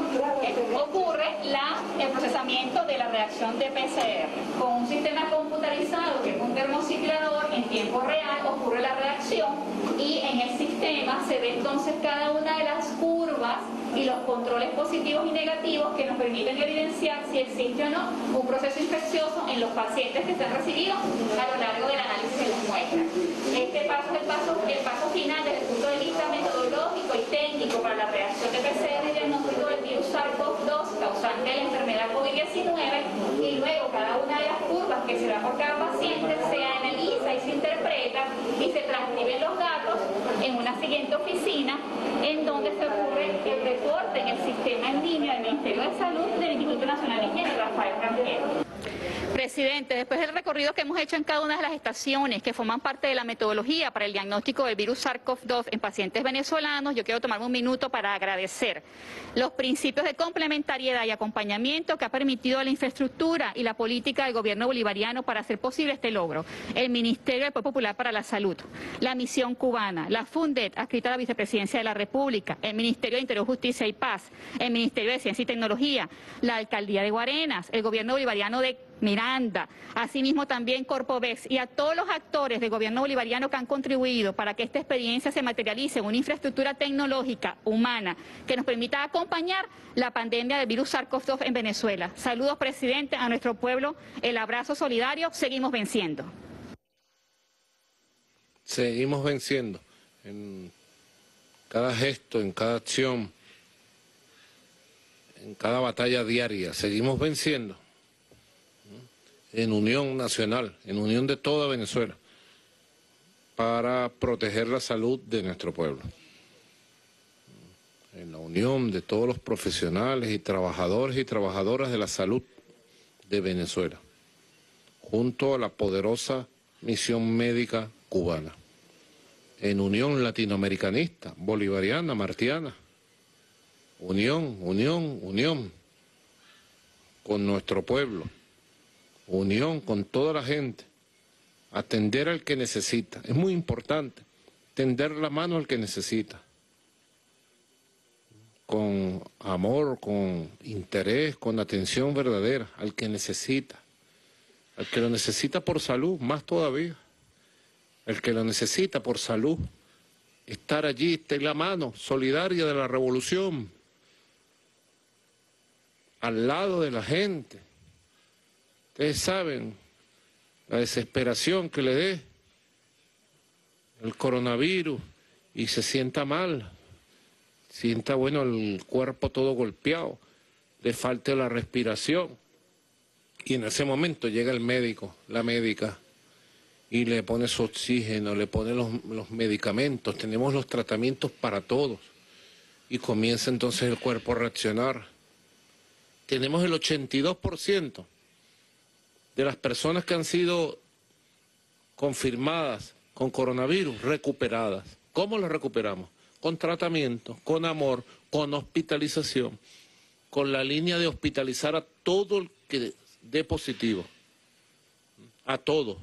ocurre el procesamiento de la reacción de PCR. Con un sistema computarizado, que es un termociclador, en tiempo real ocurre la reacción y en el sistema se ve entonces cada una de las curvas y los controles positivos y negativos que nos permiten evidenciar si existe o no un proceso infeccioso en los pacientes que se han recibido a lo largo del análisis de las muestras. Este paso es el paso final desde el punto de vista metodológico y técnico para la reacción de PCR y diagnóstico del virus SARS-CoV-2 causante de la enfermedad COVID-19, y luego cada una de las curvas que se da por cada paciente se analiza y se interpreta y se transcriben los datos en una siguiente oficina, en donde se ocurre el reporte en el sistema en línea del Ministerio de Salud del Instituto Nacional de Higiene Rafael Rangel. Presidente, después del recorrido que hemos hecho en cada una de las estaciones que forman parte de la metodología para el diagnóstico del virus SARS-CoV-2 en pacientes venezolanos, yo quiero tomarme un minuto para agradecer los principios de complementariedad y acompañamiento que ha permitido la infraestructura y la política del gobierno bolivariano para hacer posible este logro. El Ministerio del Poder Popular para la Salud, la Misión Cubana, la FUNDET, adscrita a la Vicepresidencia de la República, el Ministerio de Interior, Justicia y Paz, el Ministerio de Ciencia y Tecnología, la Alcaldía de Guarenas, el gobierno bolivariano de Miranda, asimismo también Corpovex y a todos los actores del gobierno bolivariano que han contribuido para que esta experiencia se materialice en una infraestructura tecnológica, humana, que nos permita acompañar la pandemia del virus SARS-CoV-2 en Venezuela. Saludos, presidente, a nuestro pueblo, el abrazo solidario, seguimos venciendo. Seguimos venciendo en cada gesto, en cada acción, en cada batalla diaria, seguimos venciendo en unión nacional, en unión de toda Venezuela, para proteger la salud de nuestro pueblo. En la unión de todos los profesionales y trabajadores y trabajadoras de la salud de Venezuela, junto a la poderosa misión médica cubana, en unión latinoamericanista, bolivariana, martiana, unión con nuestro pueblo, unión con toda la gente, atender al que necesita. Es muy importante tender la mano al que necesita, con amor, con interés, con atención verdadera, al que necesita, al que lo necesita por salud, más todavía, el que lo necesita por salud, estar allí, estar en la mano solidaria de la revolución, al lado de la gente. Ustedes saben la desesperación que le dé el coronavirus y se sienta mal, sienta, bueno, el cuerpo todo golpeado, le falte la respiración. Y en ese momento llega el médico, la médica, y le pone su oxígeno, le pone los medicamentos, tenemos los tratamientos para todos. Y comienza entonces el cuerpo a reaccionar. Tenemos el 82% de las personas que han sido confirmadas con coronavirus recuperadas. ¿Cómo las recuperamos? Con tratamiento, con amor, con hospitalización, con la línea de hospitalizar a todo el que dé positivo, a todos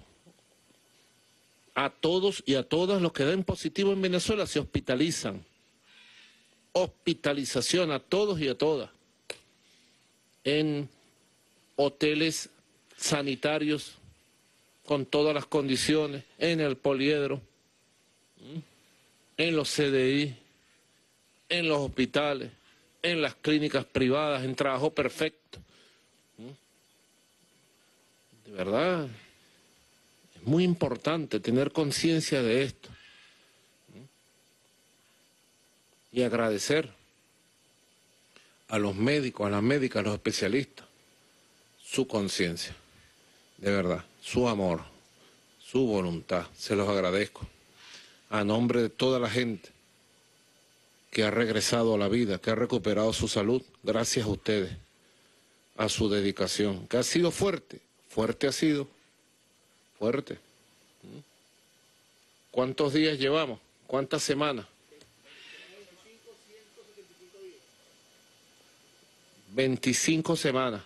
y a todas los que den positivo en Venezuela se hospitalizan. Hospitalización a todos y a todas, en hoteles sanitarios con todas las condiciones, en el poliedro, en los CDI, en los hospitales, en las clínicas privadas, en trabajo perfecto. De verdad, es muy importante tener conciencia de esto y agradecer a los médicos, a las médicas, a los especialistas, su conciencia, de verdad, su amor, su voluntad, se los agradezco. A nombre de toda la gente que ha regresado a la vida, que ha recuperado su salud, gracias a ustedes, a su dedicación, que ha sido fuerte, fuerte ha sido, fuerte. ¿Cuántos días llevamos? ¿Cuántas semanas? 25 semanas,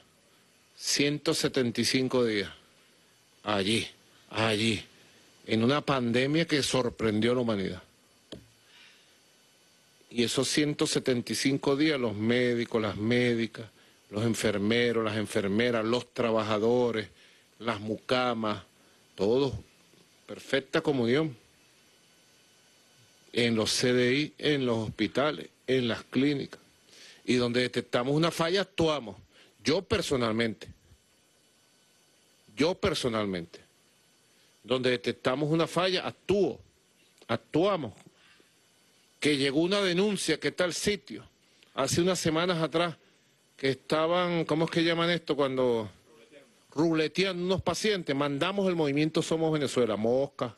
175 días, allí, en una pandemia que sorprendió a la humanidad. Y esos 175 días los médicos, las médicas, los enfermeros, las enfermeras, los trabajadores, las mucamas, todos, perfecta comunión. En los CDI, en los hospitales, en las clínicas. Y donde detectamos una falla, actuamos. Yo personalmente. Donde detectamos una falla, actuamos. Que llegó una denuncia que tal sitio, hace unas semanas atrás, que estaban, ¿cómo es que llaman esto? Cuando ruletean unos pacientes, mandamos el movimiento Somos Venezuela, Mosca,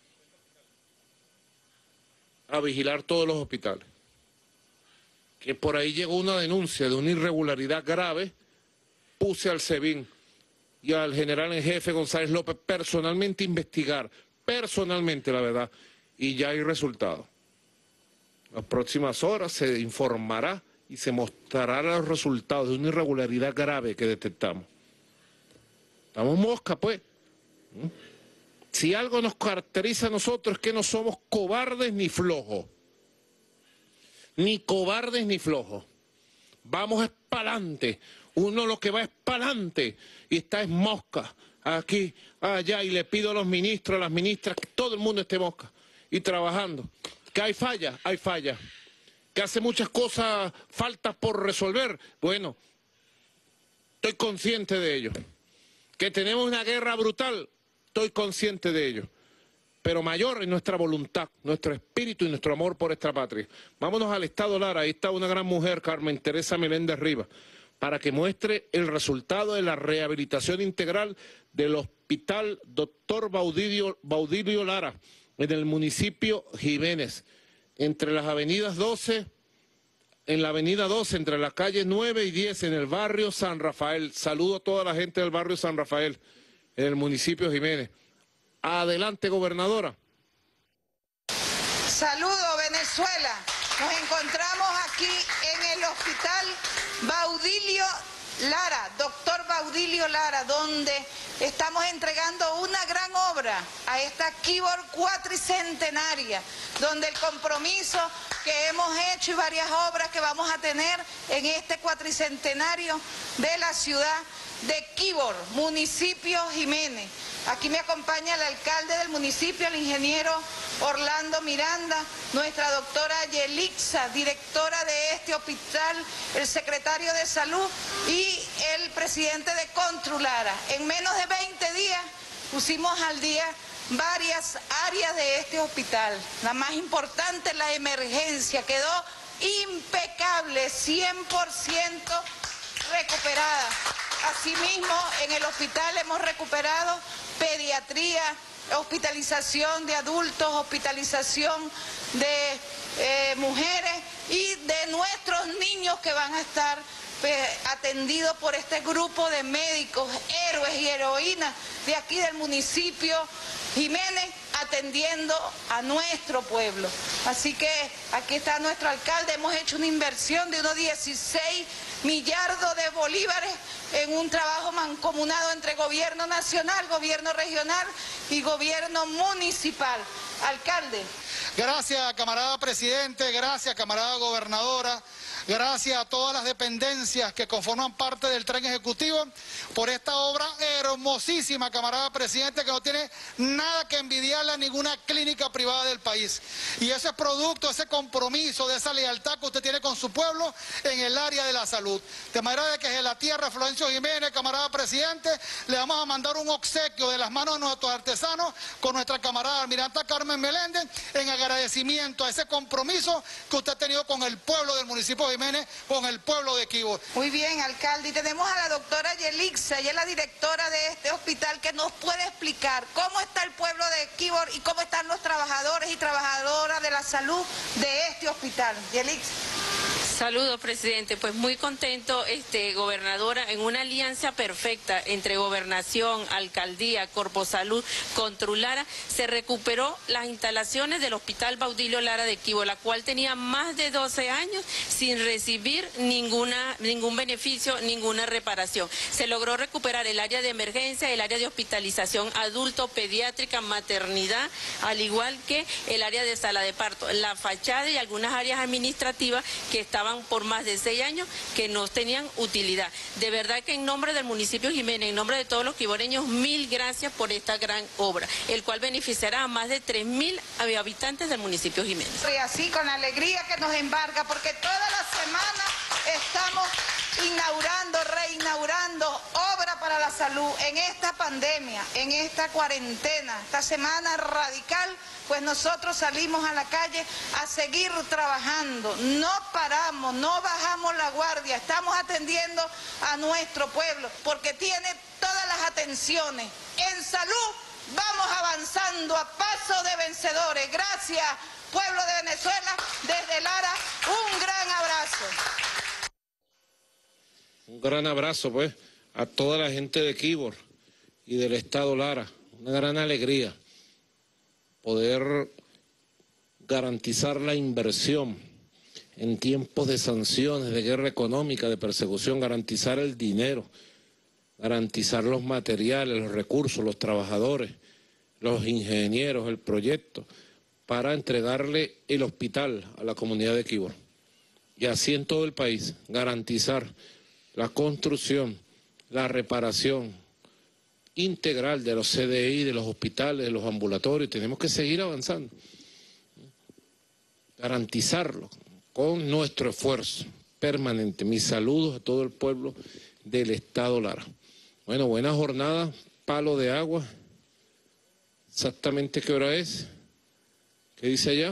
a vigilar todos los hospitales. Que por ahí llegó una denuncia de una irregularidad grave, puse al SEBIN y al general en jefe González López personalmente a investigar, personalmente la verdad, y ya hay resultados. Las próximas horas se informará y se mostrarán los resultados de una irregularidad grave que detectamos. Estamos mosca, pues. Si algo nos caracteriza a nosotros es que no somos cobardes ni flojos. Ni cobardes ni flojos. Vamos para adelante, Uno lo que va es para adelante y está en mosca, aquí, allá, y le pido a los ministros, a las ministras, que todo el mundo esté mosca y trabajando. Que hay falla, que hace muchas cosas, faltas por resolver. Bueno, estoy consciente de ello. Que tenemos una guerra brutal, estoy consciente de ello. Pero mayor es nuestra voluntad, nuestro espíritu y nuestro amor por esta patria. Vámonos al Estado Lara, ahí está una gran mujer, Carmen Teresa Meléndez Rivas, para que muestre el resultado de la rehabilitación integral del Hospital Dr. Baudilio Lara, en el municipio Jiménez, entre las avenidas 12, en la avenida 12, entre las calles 9 y 10, en el barrio San Rafael. Saludo a toda la gente del barrio San Rafael, en el municipio Jiménez. Adelante, gobernadora. Saludo, Venezuela. Nos encontramos aquí en el Hospital Baudilio Lara, doctor Baudilio Lara, donde estamos entregando una gran obra a esta Quíbor cuatricentenaria, donde el compromiso que hemos hecho y varias obras que vamos a tener en este cuatricentenario de la ciudad de Quíbor, municipio Jiménez. Aquí me acompaña el alcalde del municipio, el ingeniero Orlando Miranda, nuestra doctora Yelixa, directora de este hospital, el secretario de Salud y el presidente de Construlara. En menos de 20 días pusimos al día varias áreas de este hospital. La más importante, la emergencia, quedó impecable, 100% recuperada. Asimismo, en el hospital hemos recuperado pediatría, hospitalización de adultos, hospitalización de mujeres y de nuestros niños que van a estar atendidos por este grupo de médicos, héroes y heroínas de aquí del municipio Jiménez, atendiendo a nuestro pueblo. Así que aquí está nuestro alcalde, hemos hecho una inversión de unos 16 millardos de bolívares en un trabajo mancomunado entre gobierno nacional, gobierno regional y gobierno municipal. Alcalde. Gracias, camarada presidente, gracias, camarada gobernadora, gracias a todas las dependencias que conforman parte del tren ejecutivo por esta obra hermosísima, camarada presidente, que no tiene nada que envidiarle a ninguna clínica privada del país. Y ese es producto, ese compromiso, de esa lealtad que usted tiene con su pueblo en el área de la salud. De manera de que desde la tierra Florencio Jiménez, camarada presidente, le vamos a mandar un obsequio de las manos de nuestros artesanos con nuestra camarada almiranta Carmen Meléndez en agradecimiento a ese compromiso que usted ha tenido con el pueblo del municipio de Jiménez, con el pueblo de Quíbor. Muy bien, alcalde. Y tenemos a la doctora Yelixa, ella es la directora de este hospital, que nos puede explicar cómo está el pueblo de Quíbor y cómo están los trabajadores y trabajadoras de la salud de este hospital. Yelixa. Saludos, presidente. Pues muy contento, gobernadora, en una alianza perfecta entre gobernación, alcaldía, Corpo Salud, Construlara, se recuperó las instalaciones del Hospital Baudilio Lara de Quíbor, la cual tenía más de 12 años sin recibir ningún beneficio, ninguna reparación. Se logró recuperar el área de emergencia, el área de hospitalización adulto, pediátrica, maternidad, al igual que el área de sala de parto, la fachada y algunas áreas administrativas que estaban por más de 6 años que no tenían utilidad. De verdad que en nombre del municipio Jiménez, en nombre de todos los quiboreños, 1000 gracias por esta gran obra, el cual beneficiará a más de 3000 habitantes del municipio Jiménez. Y así con la alegría que nos embarga, porque toda la semana estamos reinaugurando obra para la salud en esta pandemia, en esta cuarentena, esta semana radical. Pues nosotros salimos a la calle a seguir trabajando, no paramos, no bajamos la guardia, estamos atendiendo a nuestro pueblo, porque tiene todas las atenciones. En salud vamos avanzando a paso de vencedores. Gracias, pueblo de Venezuela, desde Lara, un gran abrazo. Un gran abrazo, pues, a toda la gente de Quíbor y del Estado Lara. Una gran alegría poder garantizar la inversión en tiempos de sanciones, de guerra económica, de persecución, garantizar el dinero, garantizar los materiales, los recursos, los trabajadores, los ingenieros, el proyecto, para entregarle el hospital a la comunidad de Quíbor. Y así en todo el país, garantizar la construcción, la reparación integral de los CDI, de los hospitales, de los ambulatorios. Tenemos que seguir avanzando, garantizarlo con nuestro esfuerzo permanente. Mis saludos a todo el pueblo del Estado Lara. Bueno, buena jornada, palo de agua. ¿Exactamente qué hora es? ¿Qué dice allá?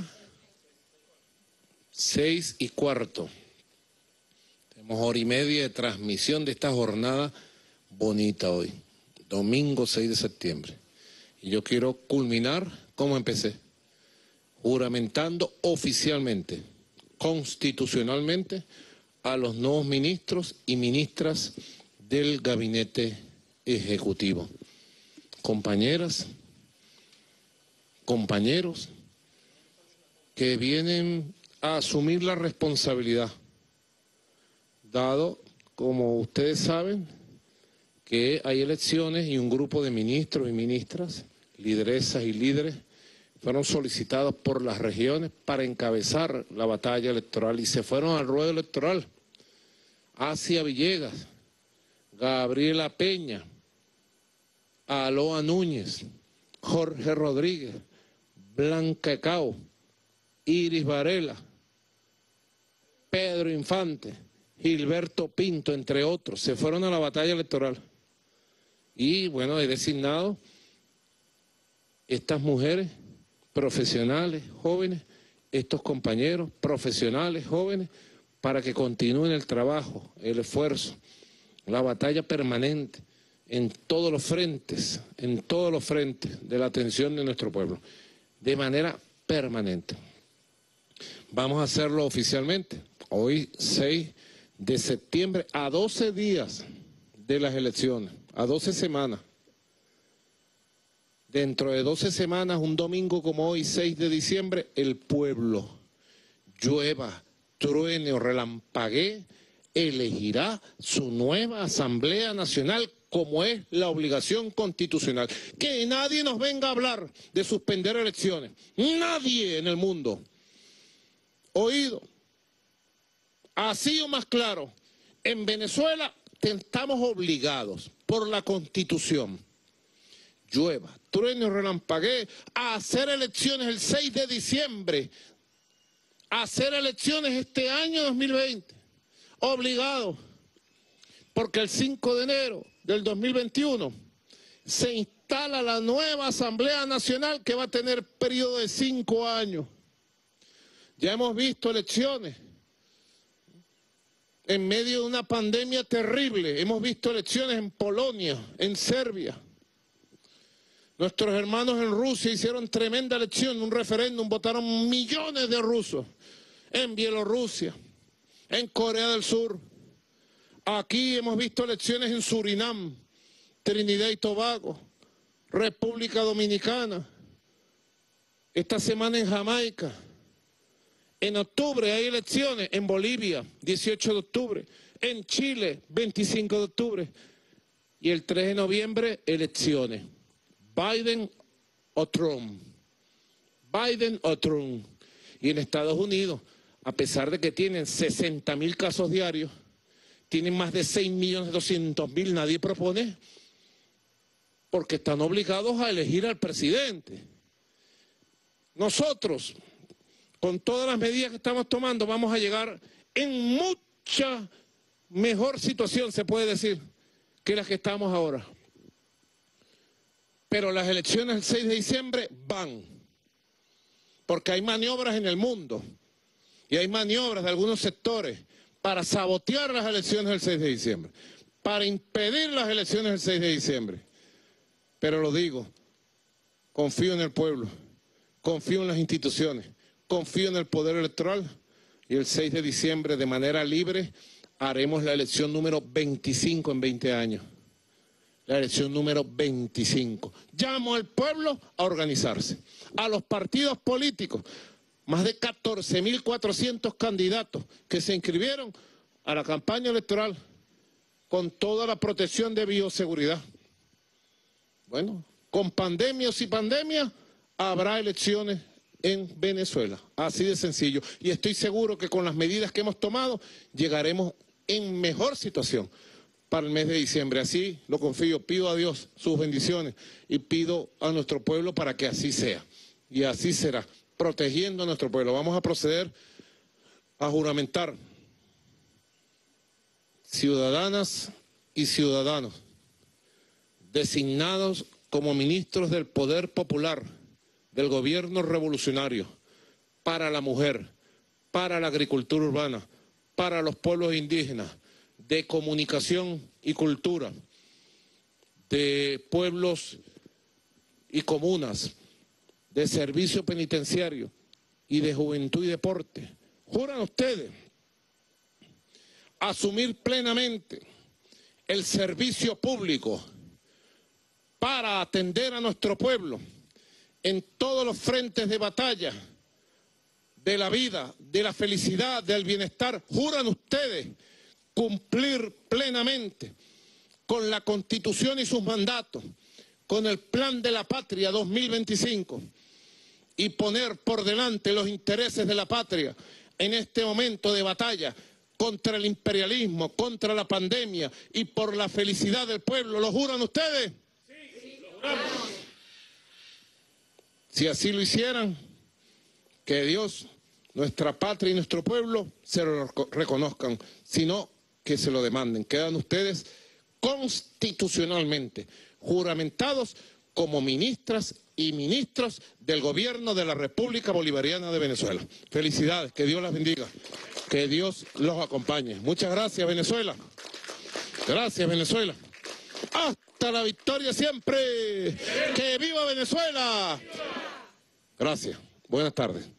6:15. Tenemos hora y media de transmisión de esta jornada bonita hoy, domingo 6 de septiembre. Y yo quiero culminar como empecé, juramentando oficialmente, constitucionalmente, a los nuevos ministros y ministras del gabinete ejecutivo. Compañeras, compañeros, que vienen a asumir la responsabilidad, dado, como ustedes saben, que hay elecciones y un grupo de ministros y ministras, lideresas y líderes, fueron solicitados por las regiones para encabezar la batalla electoral y se fueron al ruedo electoral. Asia Villegas, Gabriela Peña, Aloa Núñez, Jorge Rodríguez, Blanca Ecao, Iris Varela, Pedro Infante, Gilberto Pinto, entre otros, se fueron a la batalla electoral. Y bueno, he designado estas mujeres profesionales, jóvenes, estos compañeros profesionales, jóvenes, para que continúen el trabajo, el esfuerzo, la batalla permanente en todos los frentes de la atención de nuestro pueblo, de manera permanente. Vamos a hacerlo oficialmente, hoy 6 de septiembre, a 12 días de las elecciones, a 12 semanas. Dentro de 12 semanas, un domingo como hoy, 6 de diciembre, el pueblo, llueva, truene o relampaguee, elegirá su nueva Asamblea Nacional, como es la obligación constitucional. Que nadie nos venga a hablar de suspender elecciones. Nadie en el mundo. Oído. Así o más claro, en Venezuela estamos obligados por la Constitución, llueva, truene o relampaguee, a hacer elecciones el 6 de diciembre, a hacer elecciones este año 2020, obligados, porque el 5 de enero del 2021 se instala la nueva Asamblea Nacional que va a tener periodo de 5 años. Ya hemos visto elecciones en medio de una pandemia terrible. Hemos visto elecciones en Polonia, en Serbia. Nuestros hermanos en Rusia hicieron tremenda elección, un referéndum, votaron millones de rusos. En Bielorrusia, en Corea del Sur. Aquí hemos visto elecciones en Surinam, Trinidad y Tobago, República Dominicana. Esta semana en Jamaica. En octubre hay elecciones en Bolivia, 18 de octubre, en Chile, 25 de octubre, y el 3 de noviembre, elecciones. Biden o Trump. Biden o Trump. Y en Estados Unidos, a pesar de que tienen 60.000 casos diarios, tienen más de 6.200.000, nadie propone, porque están obligados a elegir al presidente. Nosotros, con todas las medidas que estamos tomando, vamos a llegar en mucha mejor situación, se puede decir, que las que estamos ahora. Pero las elecciones del 6 de diciembre van, porque hay maniobras en el mundo, y hay maniobras de algunos sectores para sabotear las elecciones del 6 de diciembre, para impedir las elecciones del 6 de diciembre. Pero lo digo, confío en el pueblo, confío en las instituciones, confío en el poder electoral, y el 6 de diciembre de manera libre haremos la elección número 25 en 20 años. La elección número 25. Llamo al pueblo a organizarse, a los partidos políticos, más de 14.400 candidatos que se inscribieron a la campaña electoral con toda la protección de bioseguridad. Bueno, con pandemia o sin pandemia, habrá elecciones en Venezuela, así de sencillo. Y estoy seguro que con las medidas que hemos tomado llegaremos en mejor situación para el mes de diciembre. Así lo confío, pido a Dios sus bendiciones y pido a nuestro pueblo para que así sea. Y así será, protegiendo a nuestro pueblo. Vamos a proceder a juramentar ciudadanas y ciudadanos designados como ministros del Poder Popular del Gobierno Revolucionario para la mujer, para la agricultura urbana, para los pueblos indígenas, de comunicación y cultura, de pueblos y comunas, de servicio penitenciario y de juventud y deporte. ¿Juran ustedes asumir plenamente el servicio público para atender a nuestro pueblo en todos los frentes de batalla de la vida, de la felicidad, del bienestar? ¿Juran ustedes cumplir plenamente con la Constitución y sus mandatos, con el Plan de la Patria 2025 y poner por delante los intereses de la patria en este momento de batalla contra el imperialismo, contra la pandemia y por la felicidad del pueblo? ¿Lo juran ustedes? Sí, lo juramos. Si así lo hicieran, que Dios, nuestra patria y nuestro pueblo se lo reconozcan, sino que se lo demanden. Quedan ustedes constitucionalmente juramentados como ministras y ministros del gobierno de la República Bolivariana de Venezuela. Felicidades, que Dios las bendiga, que Dios los acompañe. Muchas gracias, Venezuela. Gracias, Venezuela. Hasta la victoria siempre. ¡Que viva Venezuela! Gracias. Buenas tardes.